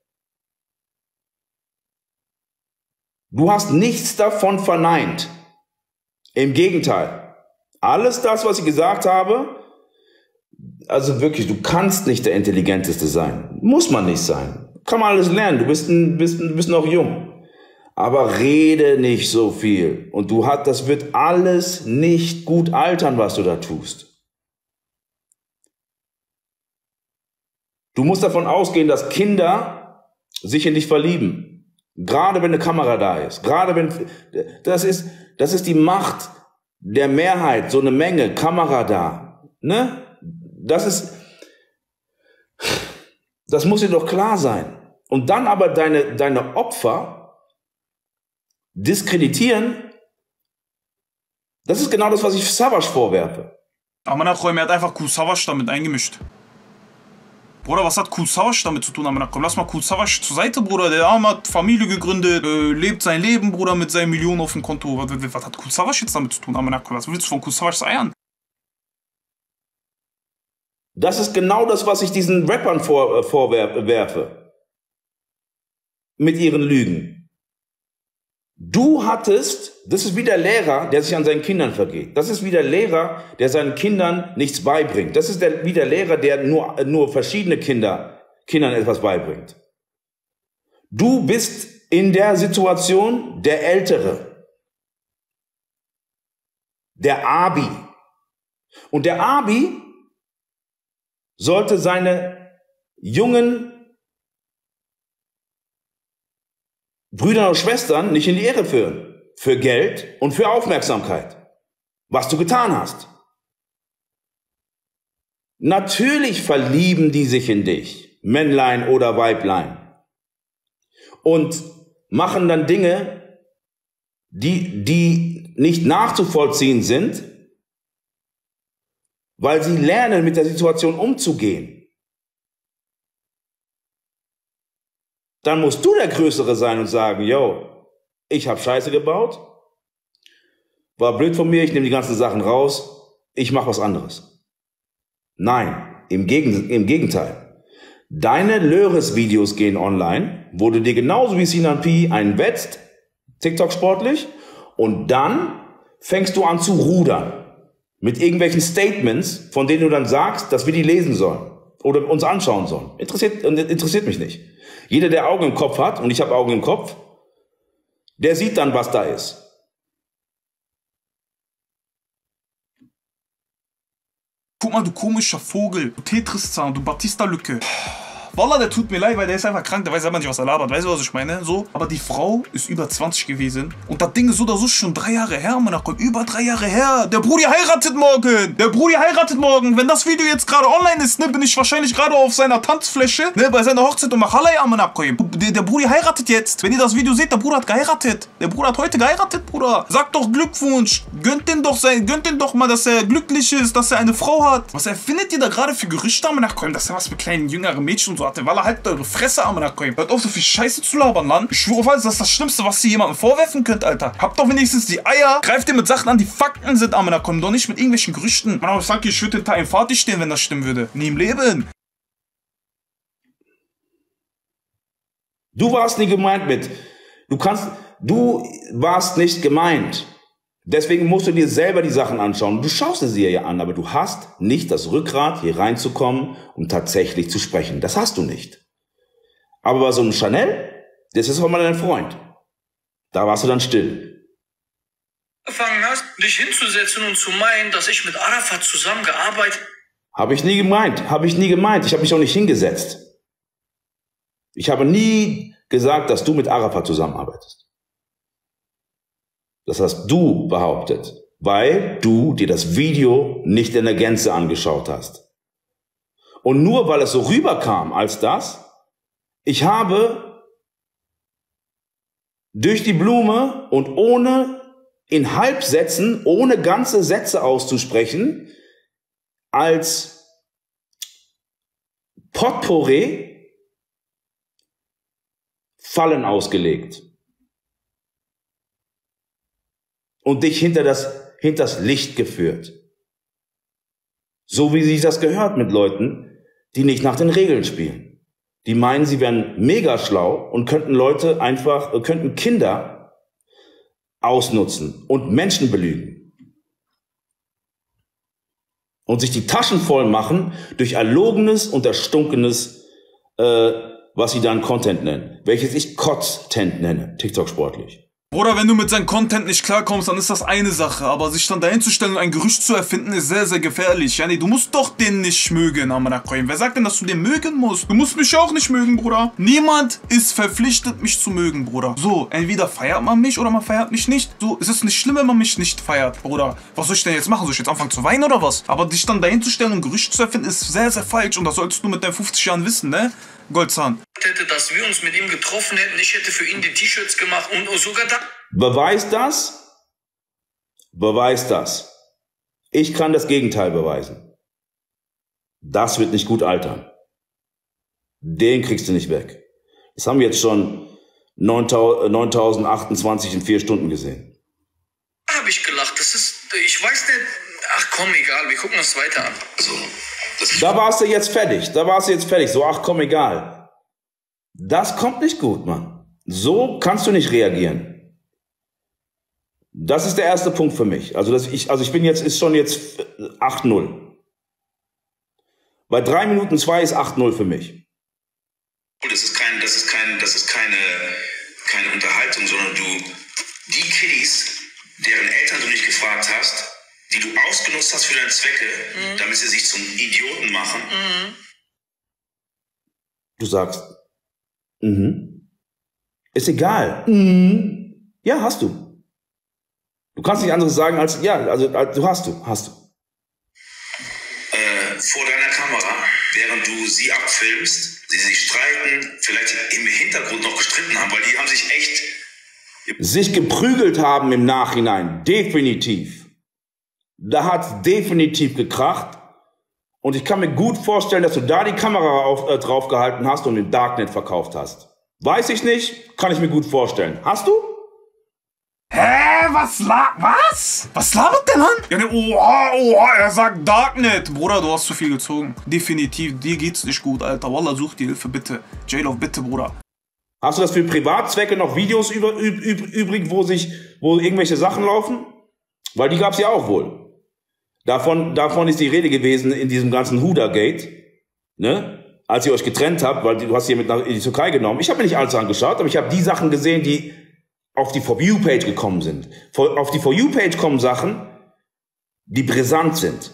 Speaker 6: Du hast nichts davon verneint. Im Gegenteil. Alles das, was ich gesagt habe, also wirklich, du kannst nicht der Intelligenteste sein. Muss man nicht sein. Kann man alles lernen. Du bist noch jung. Aber rede nicht so viel. Und das wird alles nicht gut altern, was du da tust. Du musst davon ausgehen, dass Kinder sich in dich verlieben. Gerade wenn eine Kamera da ist. Gerade wenn, das ist die Macht der Mehrheit. So eine Menge, Kamera da. Ne? Das muss dir doch klar sein. Und dann aber deine Opfer diskreditieren, das ist genau das, was ich Savage vorwerfe.
Speaker 1: Amanakroim, er hat einfach Kool Savage damit eingemischt. Bruder, was hat Kool Savage damit zu tun, Amanakroim? Lass mal Kool Savage zur Seite, Bruder. Der Arme hat Familie gegründet, lebt sein Leben, Bruder, mit seinen Millionen auf dem Konto. Was hat Kool Savage jetzt damit zu tun, Amanakroim? Was willst du von Kool Savages Eiern?
Speaker 6: Das ist genau das, was ich diesen Rappern vorwerfe. Mit ihren Lügen. Du hattest, das ist wie der Lehrer, der sich an seinen Kindern vergeht. Das ist wie der Lehrer, der seinen Kindern nichts beibringt. Das ist wie der Lehrer, der nur verschiedene Kindern etwas beibringt. Du bist in der Situation der Ältere. Der Abi. Und der Abi sollte seine jungen Brüder und Schwestern nicht in die Irre führen. Für Geld und für Aufmerksamkeit. Was du getan hast. Natürlich verlieben die sich in dich. Männlein oder Weiblein. Und machen dann Dinge, die nicht nachzuvollziehen sind, weil sie lernen, mit der Situation umzugehen. Dann musst du der Größere sein und sagen, yo, ich habe Scheiße gebaut, war blöd von mir, ich nehme die ganzen Sachen raus, ich mache was anderes. Nein, im Gegenteil. Deine Löris-Videos gehen online, wo du dir genauso wie Sinan P einen wetzt, TikTok sportlich, und dann fängst du an zu rudern. Mit irgendwelchen Statements, von denen du dann sagst, dass wir die lesen sollen oder uns anschauen sollen. Interessiert mich nicht. Jeder, der Augen im Kopf hat, und ich habe Augen im Kopf, der sieht dann, was da ist.
Speaker 1: Guck mal, du komischer Vogel, du Tetris-Zahn, du Batista-Lücke. Wallah, der tut mir leid, weil der ist einfach krank, der weiß selber nicht, was er labert. Weißt du, was ich meine? So. Aber die Frau ist über 20 gewesen. Und das Ding ist so oder so schon 3 Jahre her, Mann. Über 3 Jahre her. Der Brudi heiratet morgen. Der Brudi heiratet morgen. Wenn das Video jetzt gerade online ist, ne, bin ich wahrscheinlich gerade auf seiner Tanzfläche, ne, bei seiner Hochzeit und mach Halay, Mann. Der Brudi heiratet jetzt. Wenn ihr das Video seht, der Bruder hat geheiratet. Der Bruder hat heute geheiratet, Bruder. Sagt doch Glückwunsch. Gönnt den doch mal, dass er glücklich ist, dass er eine Frau hat. Was erfindet ihr da gerade für Gerüchte, Mann? Dass er was mit kleinen jüngeren Mädchen und so warte, Wallah, halt eure Fresse, Amanakoim. Hört auf, so viel Scheiße zu labern, Mann. Ich schwöre auf alles, das ist das Schlimmste, was ihr jemandem vorwerfen könnt, Alter. Habt doch wenigstens die Eier. Greift ihr mit Sachen an, die Fakten sind, Amanakoim. Doch nicht mit irgendwelchen Gerüchten. Man, aber ich sag, ich würde hinter einem Vati stehen, wenn das stimmen würde. Nie im Leben.
Speaker 6: Du warst nie gemeint mit. Du warst nicht gemeint. Deswegen musst du dir selber die Sachen anschauen. Du schaust sie dir ja an, aber du hast nicht das Rückgrat, hier reinzukommen, um tatsächlich zu sprechen. Das hast du nicht. Aber bei so einem Chanel, das ist auch mal dein Freund. Da warst du dann still.
Speaker 7: Angefangen hast, dich hinzusetzen und zu meinen, dass ich mit Arafat zusammengearbeitet
Speaker 6: Habe ich nie gemeint. Habe ich nie gemeint. Ich habe mich auch nicht hingesetzt. Ich habe nie gesagt, dass du mit Arafat zusammenarbeitest. Das hast du behauptet, weil du dir das Video nicht in der Gänze angeschaut hast. Und nur weil es so rüberkam als das, ich habe durch die Blume und ohne in Halbsätzen, ohne ganze Sätze auszusprechen, als Potpourri Fallen ausgelegt. Und dich hinters Licht geführt. So wie sich das gehört mit Leuten, die nicht nach den Regeln spielen. Die meinen, sie wären mega schlau und könnten Kinder ausnutzen und Menschen belügen. Und sich die Taschen voll machen durch erlogenes und erstunkenes, was sie dann Content nennen. Welches ich Content nenne, TikTok sportlich.
Speaker 1: Bruder, wenn du mit seinem Content nicht klarkommst, dann ist das eine Sache. Aber sich dann dahin zu stellen und ein Gerücht zu erfinden, ist sehr, sehr gefährlich. Ja, nee, du musst doch den nicht mögen, Amanakoim. Wer sagt denn, dass du den mögen musst? Du musst mich auch nicht mögen, Bruder. Niemand ist verpflichtet, mich zu mögen, Bruder. So, entweder feiert man mich oder man feiert mich nicht. So, es ist nicht schlimm, wenn man mich nicht feiert, Bruder. Was soll ich denn jetzt machen? Soll ich jetzt anfangen zu weinen oder was? Aber dich dann dahin zu stellen und Gerüchte zu erfinden, ist sehr, sehr falsch. Und das solltest du mit deinen 50 Jahren wissen, ne? Goldzahn.
Speaker 7: hätte, dass wir uns mit ihm getroffen hätten. Ich hätte für ihn die T-Shirts gemacht und sogar da.
Speaker 6: Beweist das? Beweist das. Ich kann das Gegenteil beweisen. Das wird nicht gut altern. Den kriegst du nicht weg. Das haben wir jetzt schon 9028 in 4 Stunden gesehen.
Speaker 7: Da habe ich gelacht. Das ist, ich weiß nicht. Ach komm, egal, wir gucken uns weiter an. So,
Speaker 6: da warst du jetzt fertig. Da warst du jetzt fertig. So, ach komm, egal. Das kommt nicht gut, Mann. So kannst du nicht reagieren. Das ist der erste Punkt für mich. Also ich bin jetzt, ist schon jetzt 8-0. Bei 3 Minuten 2 ist 8-0 für mich.
Speaker 8: Das ist keine Unterhaltung, sondern die Kiddies, deren Eltern du nicht gefragt hast, die du ausgenutzt hast für deine Zwecke, damit sie sich zum Idioten machen.
Speaker 6: Du sagst, ist egal. Ja, hast du. Du kannst nicht anderes sagen als, ja, also hast du.
Speaker 8: Vor deiner Kamera, während du sie abfilmst, sie sich streiten, vielleicht im Hintergrund noch gestritten haben, weil die haben sich echt...
Speaker 6: Sich geprügelt haben im Nachhinein, definitiv. Da hat es definitiv gekracht. Und ich kann mir gut vorstellen, dass du da die Kamera drauf gehalten hast und im Darknet verkauft hast. Weiß ich nicht, kann ich mir gut vorstellen. Hast du?
Speaker 1: Hä? Was? Was labert der Mann? Ja, ne, er sagt Darknet. Bruder, du hast zu viel gezogen. Definitiv, dir geht's nicht gut, Alter. Wallah, such die Hilfe, bitte. J-Love, bitte, Bruder.
Speaker 6: Hast du das für Privatzwecke noch Videos übrig, wo irgendwelche Sachen laufen? Weil die gab's ja auch wohl. Davon ist die Rede gewesen in diesem ganzen Huda-Gate, ne? Als ihr euch getrennt habt, weil du hast sie mit in die Türkei genommen. Ich habe mir nicht alles angeschaut, aber ich habe die Sachen gesehen, die auf die For You-Page gekommen sind. Auf die For You-Page kommen Sachen, die brisant sind.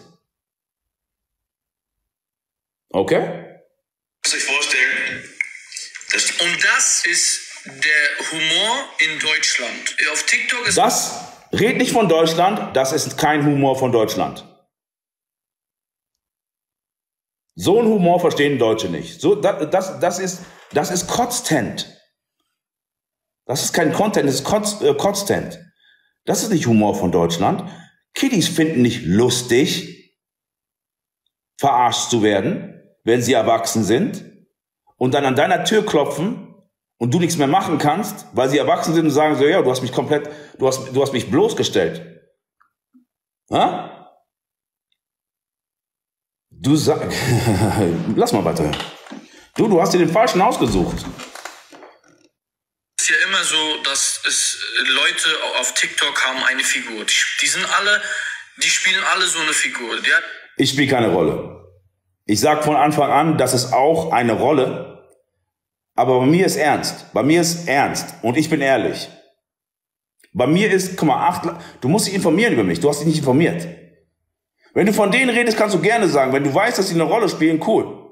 Speaker 6: Okay?
Speaker 8: Müsst euch vorstellen,
Speaker 7: Und das ist der Humor in Deutschland. Auf TikTok ist...
Speaker 6: Das red nicht von Deutschland, das ist kein Humor von Deutschland. So einen Humor verstehen Deutsche nicht. So, das ist Content. Das ist kein Content, das ist Content. Das ist nicht Humor von Deutschland. Kiddies finden nicht lustig, verarscht zu werden, wenn sie erwachsen sind. und dann an deiner Tür klopfen und du nichts mehr machen kannst, weil sie erwachsen sind und sagen so, ja, du hast mich komplett, du hast mich bloßgestellt. Ha? Du sagst, lass mal weiter. Du hast dir den Falschen ausgesucht.
Speaker 7: Es ist ja immer so, dass es Leute auf TikTok haben eine Figur. Die spielen alle so eine Figur.
Speaker 6: Ich spiele keine Rolle. Ich sag von Anfang an, das ist auch eine Rolle. Aber bei mir ist ernst. Bei mir ist ernst. Und ich bin ehrlich. Bei mir ist, guck mal, du musst dich informieren über mich. Du hast dich nicht informiert. Wenn du von denen redest, kannst du gerne sagen. Wenn du weißt, dass sie eine Rolle spielen, cool.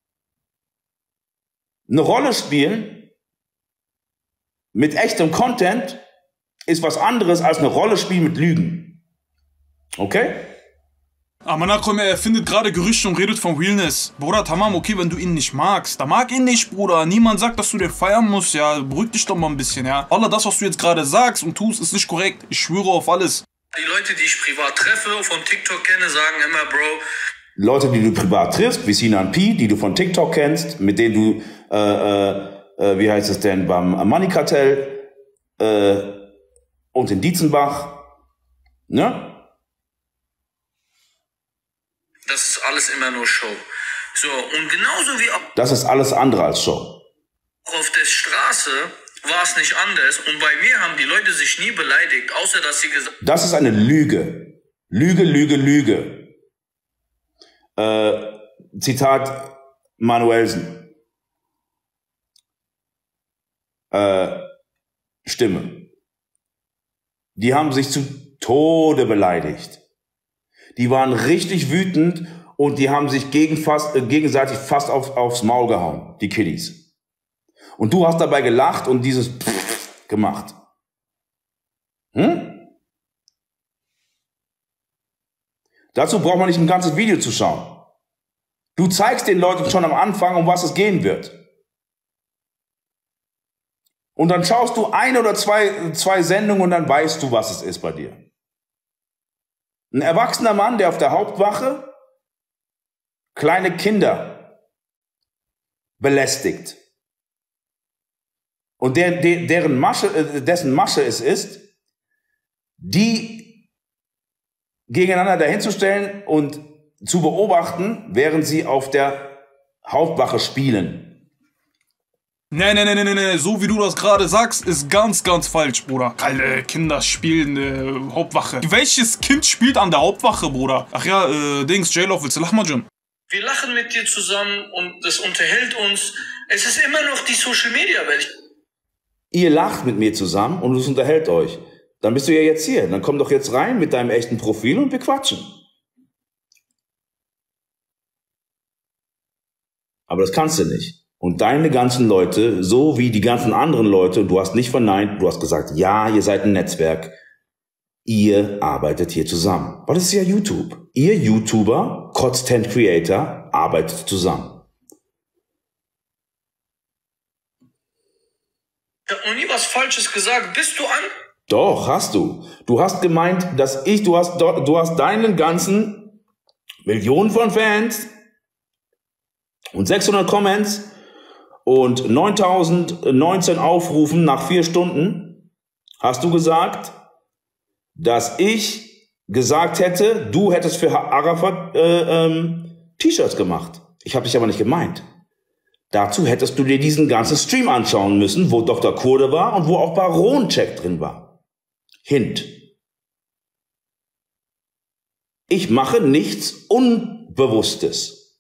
Speaker 6: Eine Rolle spielen mit echtem Content ist was anderes als eine Rolle spielen mit Lügen. Okay?
Speaker 1: Aber Nachkomme, er findet gerade Gerüchte und redet von Realness. Bruder, tamam, okay, wenn du ihn nicht magst. Da mag ihn nicht, Bruder. Niemand sagt, dass du den feiern musst, ja. Beruhig dich doch mal ein bisschen, ja. Allah, das, was du jetzt gerade sagst und tust, ist nicht korrekt. Ich schwöre auf alles.
Speaker 7: Die Leute, die ich privat treffe, von TikTok kenne, sagen immer, Bro.
Speaker 6: Leute, die du privat triffst, wie Sinan P., die du von TikTok kennst, mit denen du, wie heißt es denn, beim Money Cartel und in Dietzenbach, ne?
Speaker 7: Das ist alles immer nur Show. So, und genauso wie
Speaker 6: das ist alles andere als Show.
Speaker 7: auf der Straße war es nicht anders. Und bei mir haben die Leute sich nie beleidigt, außer dass sie gesagt haben.
Speaker 6: Das ist eine Lüge. Lüge, Lüge, Lüge. Zitat Manuelsen. Stimme. Die haben sich zu Tode beleidigt. Die waren richtig wütend und die haben sich gegenseitig fast aufs Maul gehauen, die Kiddies. Und du hast dabei gelacht und dieses Pfff gemacht. Hm? Dazu braucht man nicht ein ganzes Video zu schauen. Du zeigst den Leuten schon am Anfang, um was es gehen wird. Und dann schaust du ein oder zwei Sendungen und dann weißt du, was es ist bei dir. Ein erwachsener Mann, der auf der Hauptwache kleine Kinder belästigt. Und dessen Masche es ist, die gegeneinander dahinzustellen und zu beobachten, während sie auf der Hauptwache spielen.
Speaker 1: Nee, so wie du das gerade sagst, ist ganz, ganz falsch, Bruder. Keine Kinder spielen Hauptwache. Welches Kind spielt an der Hauptwache, Bruder? Ach ja, Dings, J-Love, willst du lachen, Jim?
Speaker 7: Wir lachen mit dir zusammen und das unterhält uns. Es ist immer noch die Social-Media-Welt.
Speaker 6: Ihr lacht mit mir zusammen und es unterhält euch. Dann bist du ja jetzt hier. Dann komm doch jetzt rein mit deinem echten Profil und wir quatschen. Aber das kannst du nicht. Und deine ganzen Leute, so wie die ganzen anderen Leute, du hast nicht verneint, du hast gesagt, ja, ihr seid ein Netzwerk. Ihr arbeitet hier zusammen. Weil das ist ja YouTube. Ihr YouTuber, Content Creator, arbeitet zusammen.
Speaker 7: Ich habe noch nie was Falsches gesagt. Bist du an?
Speaker 6: Doch, hast du. Du hast gemeint, du hast deinen ganzen Millionen von Fans und 600 Comments und 9019 Aufrufen nach 4 Stunden, hast du gesagt, dass ich gesagt hätte, du hättest für Arafat T-Shirts gemacht. Ich habe dich aber nicht gemeint. Dazu hättest du dir diesen ganzen Stream anschauen müssen, wo Dr. Kurde war und wo auch Baron-Check drin war. Hint. Ich mache nichts Unbewusstes.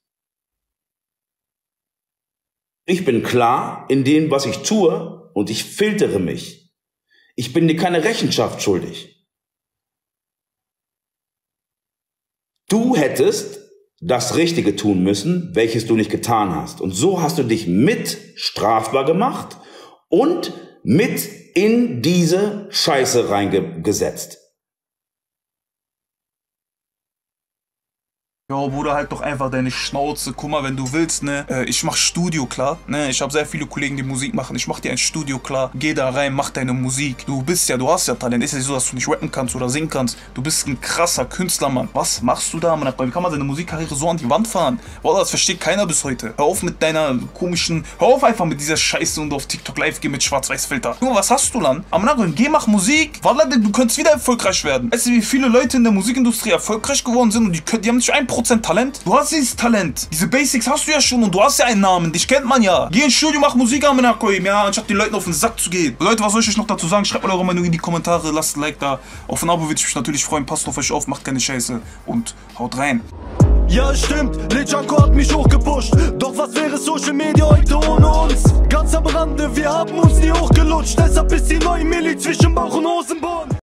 Speaker 6: Ich bin klar in dem, was ich tue, und ich filtere mich. Ich bin dir keine Rechenschaft schuldig. Du hättest das Richtige tun müssen, welches du nicht getan hast. Und so hast du dich mit strafbar gemacht und mit in diese Scheiße reingesetzt.
Speaker 1: Jo, Bruder, halt doch einfach deine Schnauze. Guck mal, wenn du willst, ne, ich mach Studio klar, ne, ich habe sehr viele Kollegen, die Musik machen. Ich mach dir ein Studio klar. Geh da rein, mach deine Musik. Du hast ja Talent. Ist ja nicht so, dass du nicht rappen kannst oder singen kannst. Du bist ein krasser Künstler, Mann. Was machst du da, Mann? Wie kann man seine Musikkarriere so an die Wand fahren? Wallah, das versteht keiner bis heute. Hör auf mit deiner komischen, hör auf einfach mit dieser Scheiße und auf TikTok live gehen mit Schwarz-Weiß-Filter. Junge, was hast du dann? Am Nageln, geh, mach Musik. Wallah, du könntest wieder erfolgreich werden. Weißt du, wie viele Leute in der Musikindustrie erfolgreich geworden sind und die haben nicht 1% Talent? Du hast dieses Talent. Diese Basics hast du ja schon und du hast ja einen Namen. Dich kennt man ja. Geh ins Studio, mach Musik am Nakoim, ja, anstatt den Leuten auf den Sack zu gehen. Leute, was soll ich euch noch dazu sagen? Schreibt mal eure Meinung in die Kommentare, lasst ein Like da. Auf ein Abo würde ich mich natürlich freuen. Passt auf euch auf, macht keine Scheiße und haut rein.
Speaker 9: Ja, stimmt, Lejanko hat mich hochgepusht. Doch was wäre Social Media heute ohne uns? Ganz am Rande, wir haben uns nie hochgelutscht. Deshalb ist die neue Milli zwischen Bauch und Hosenboden.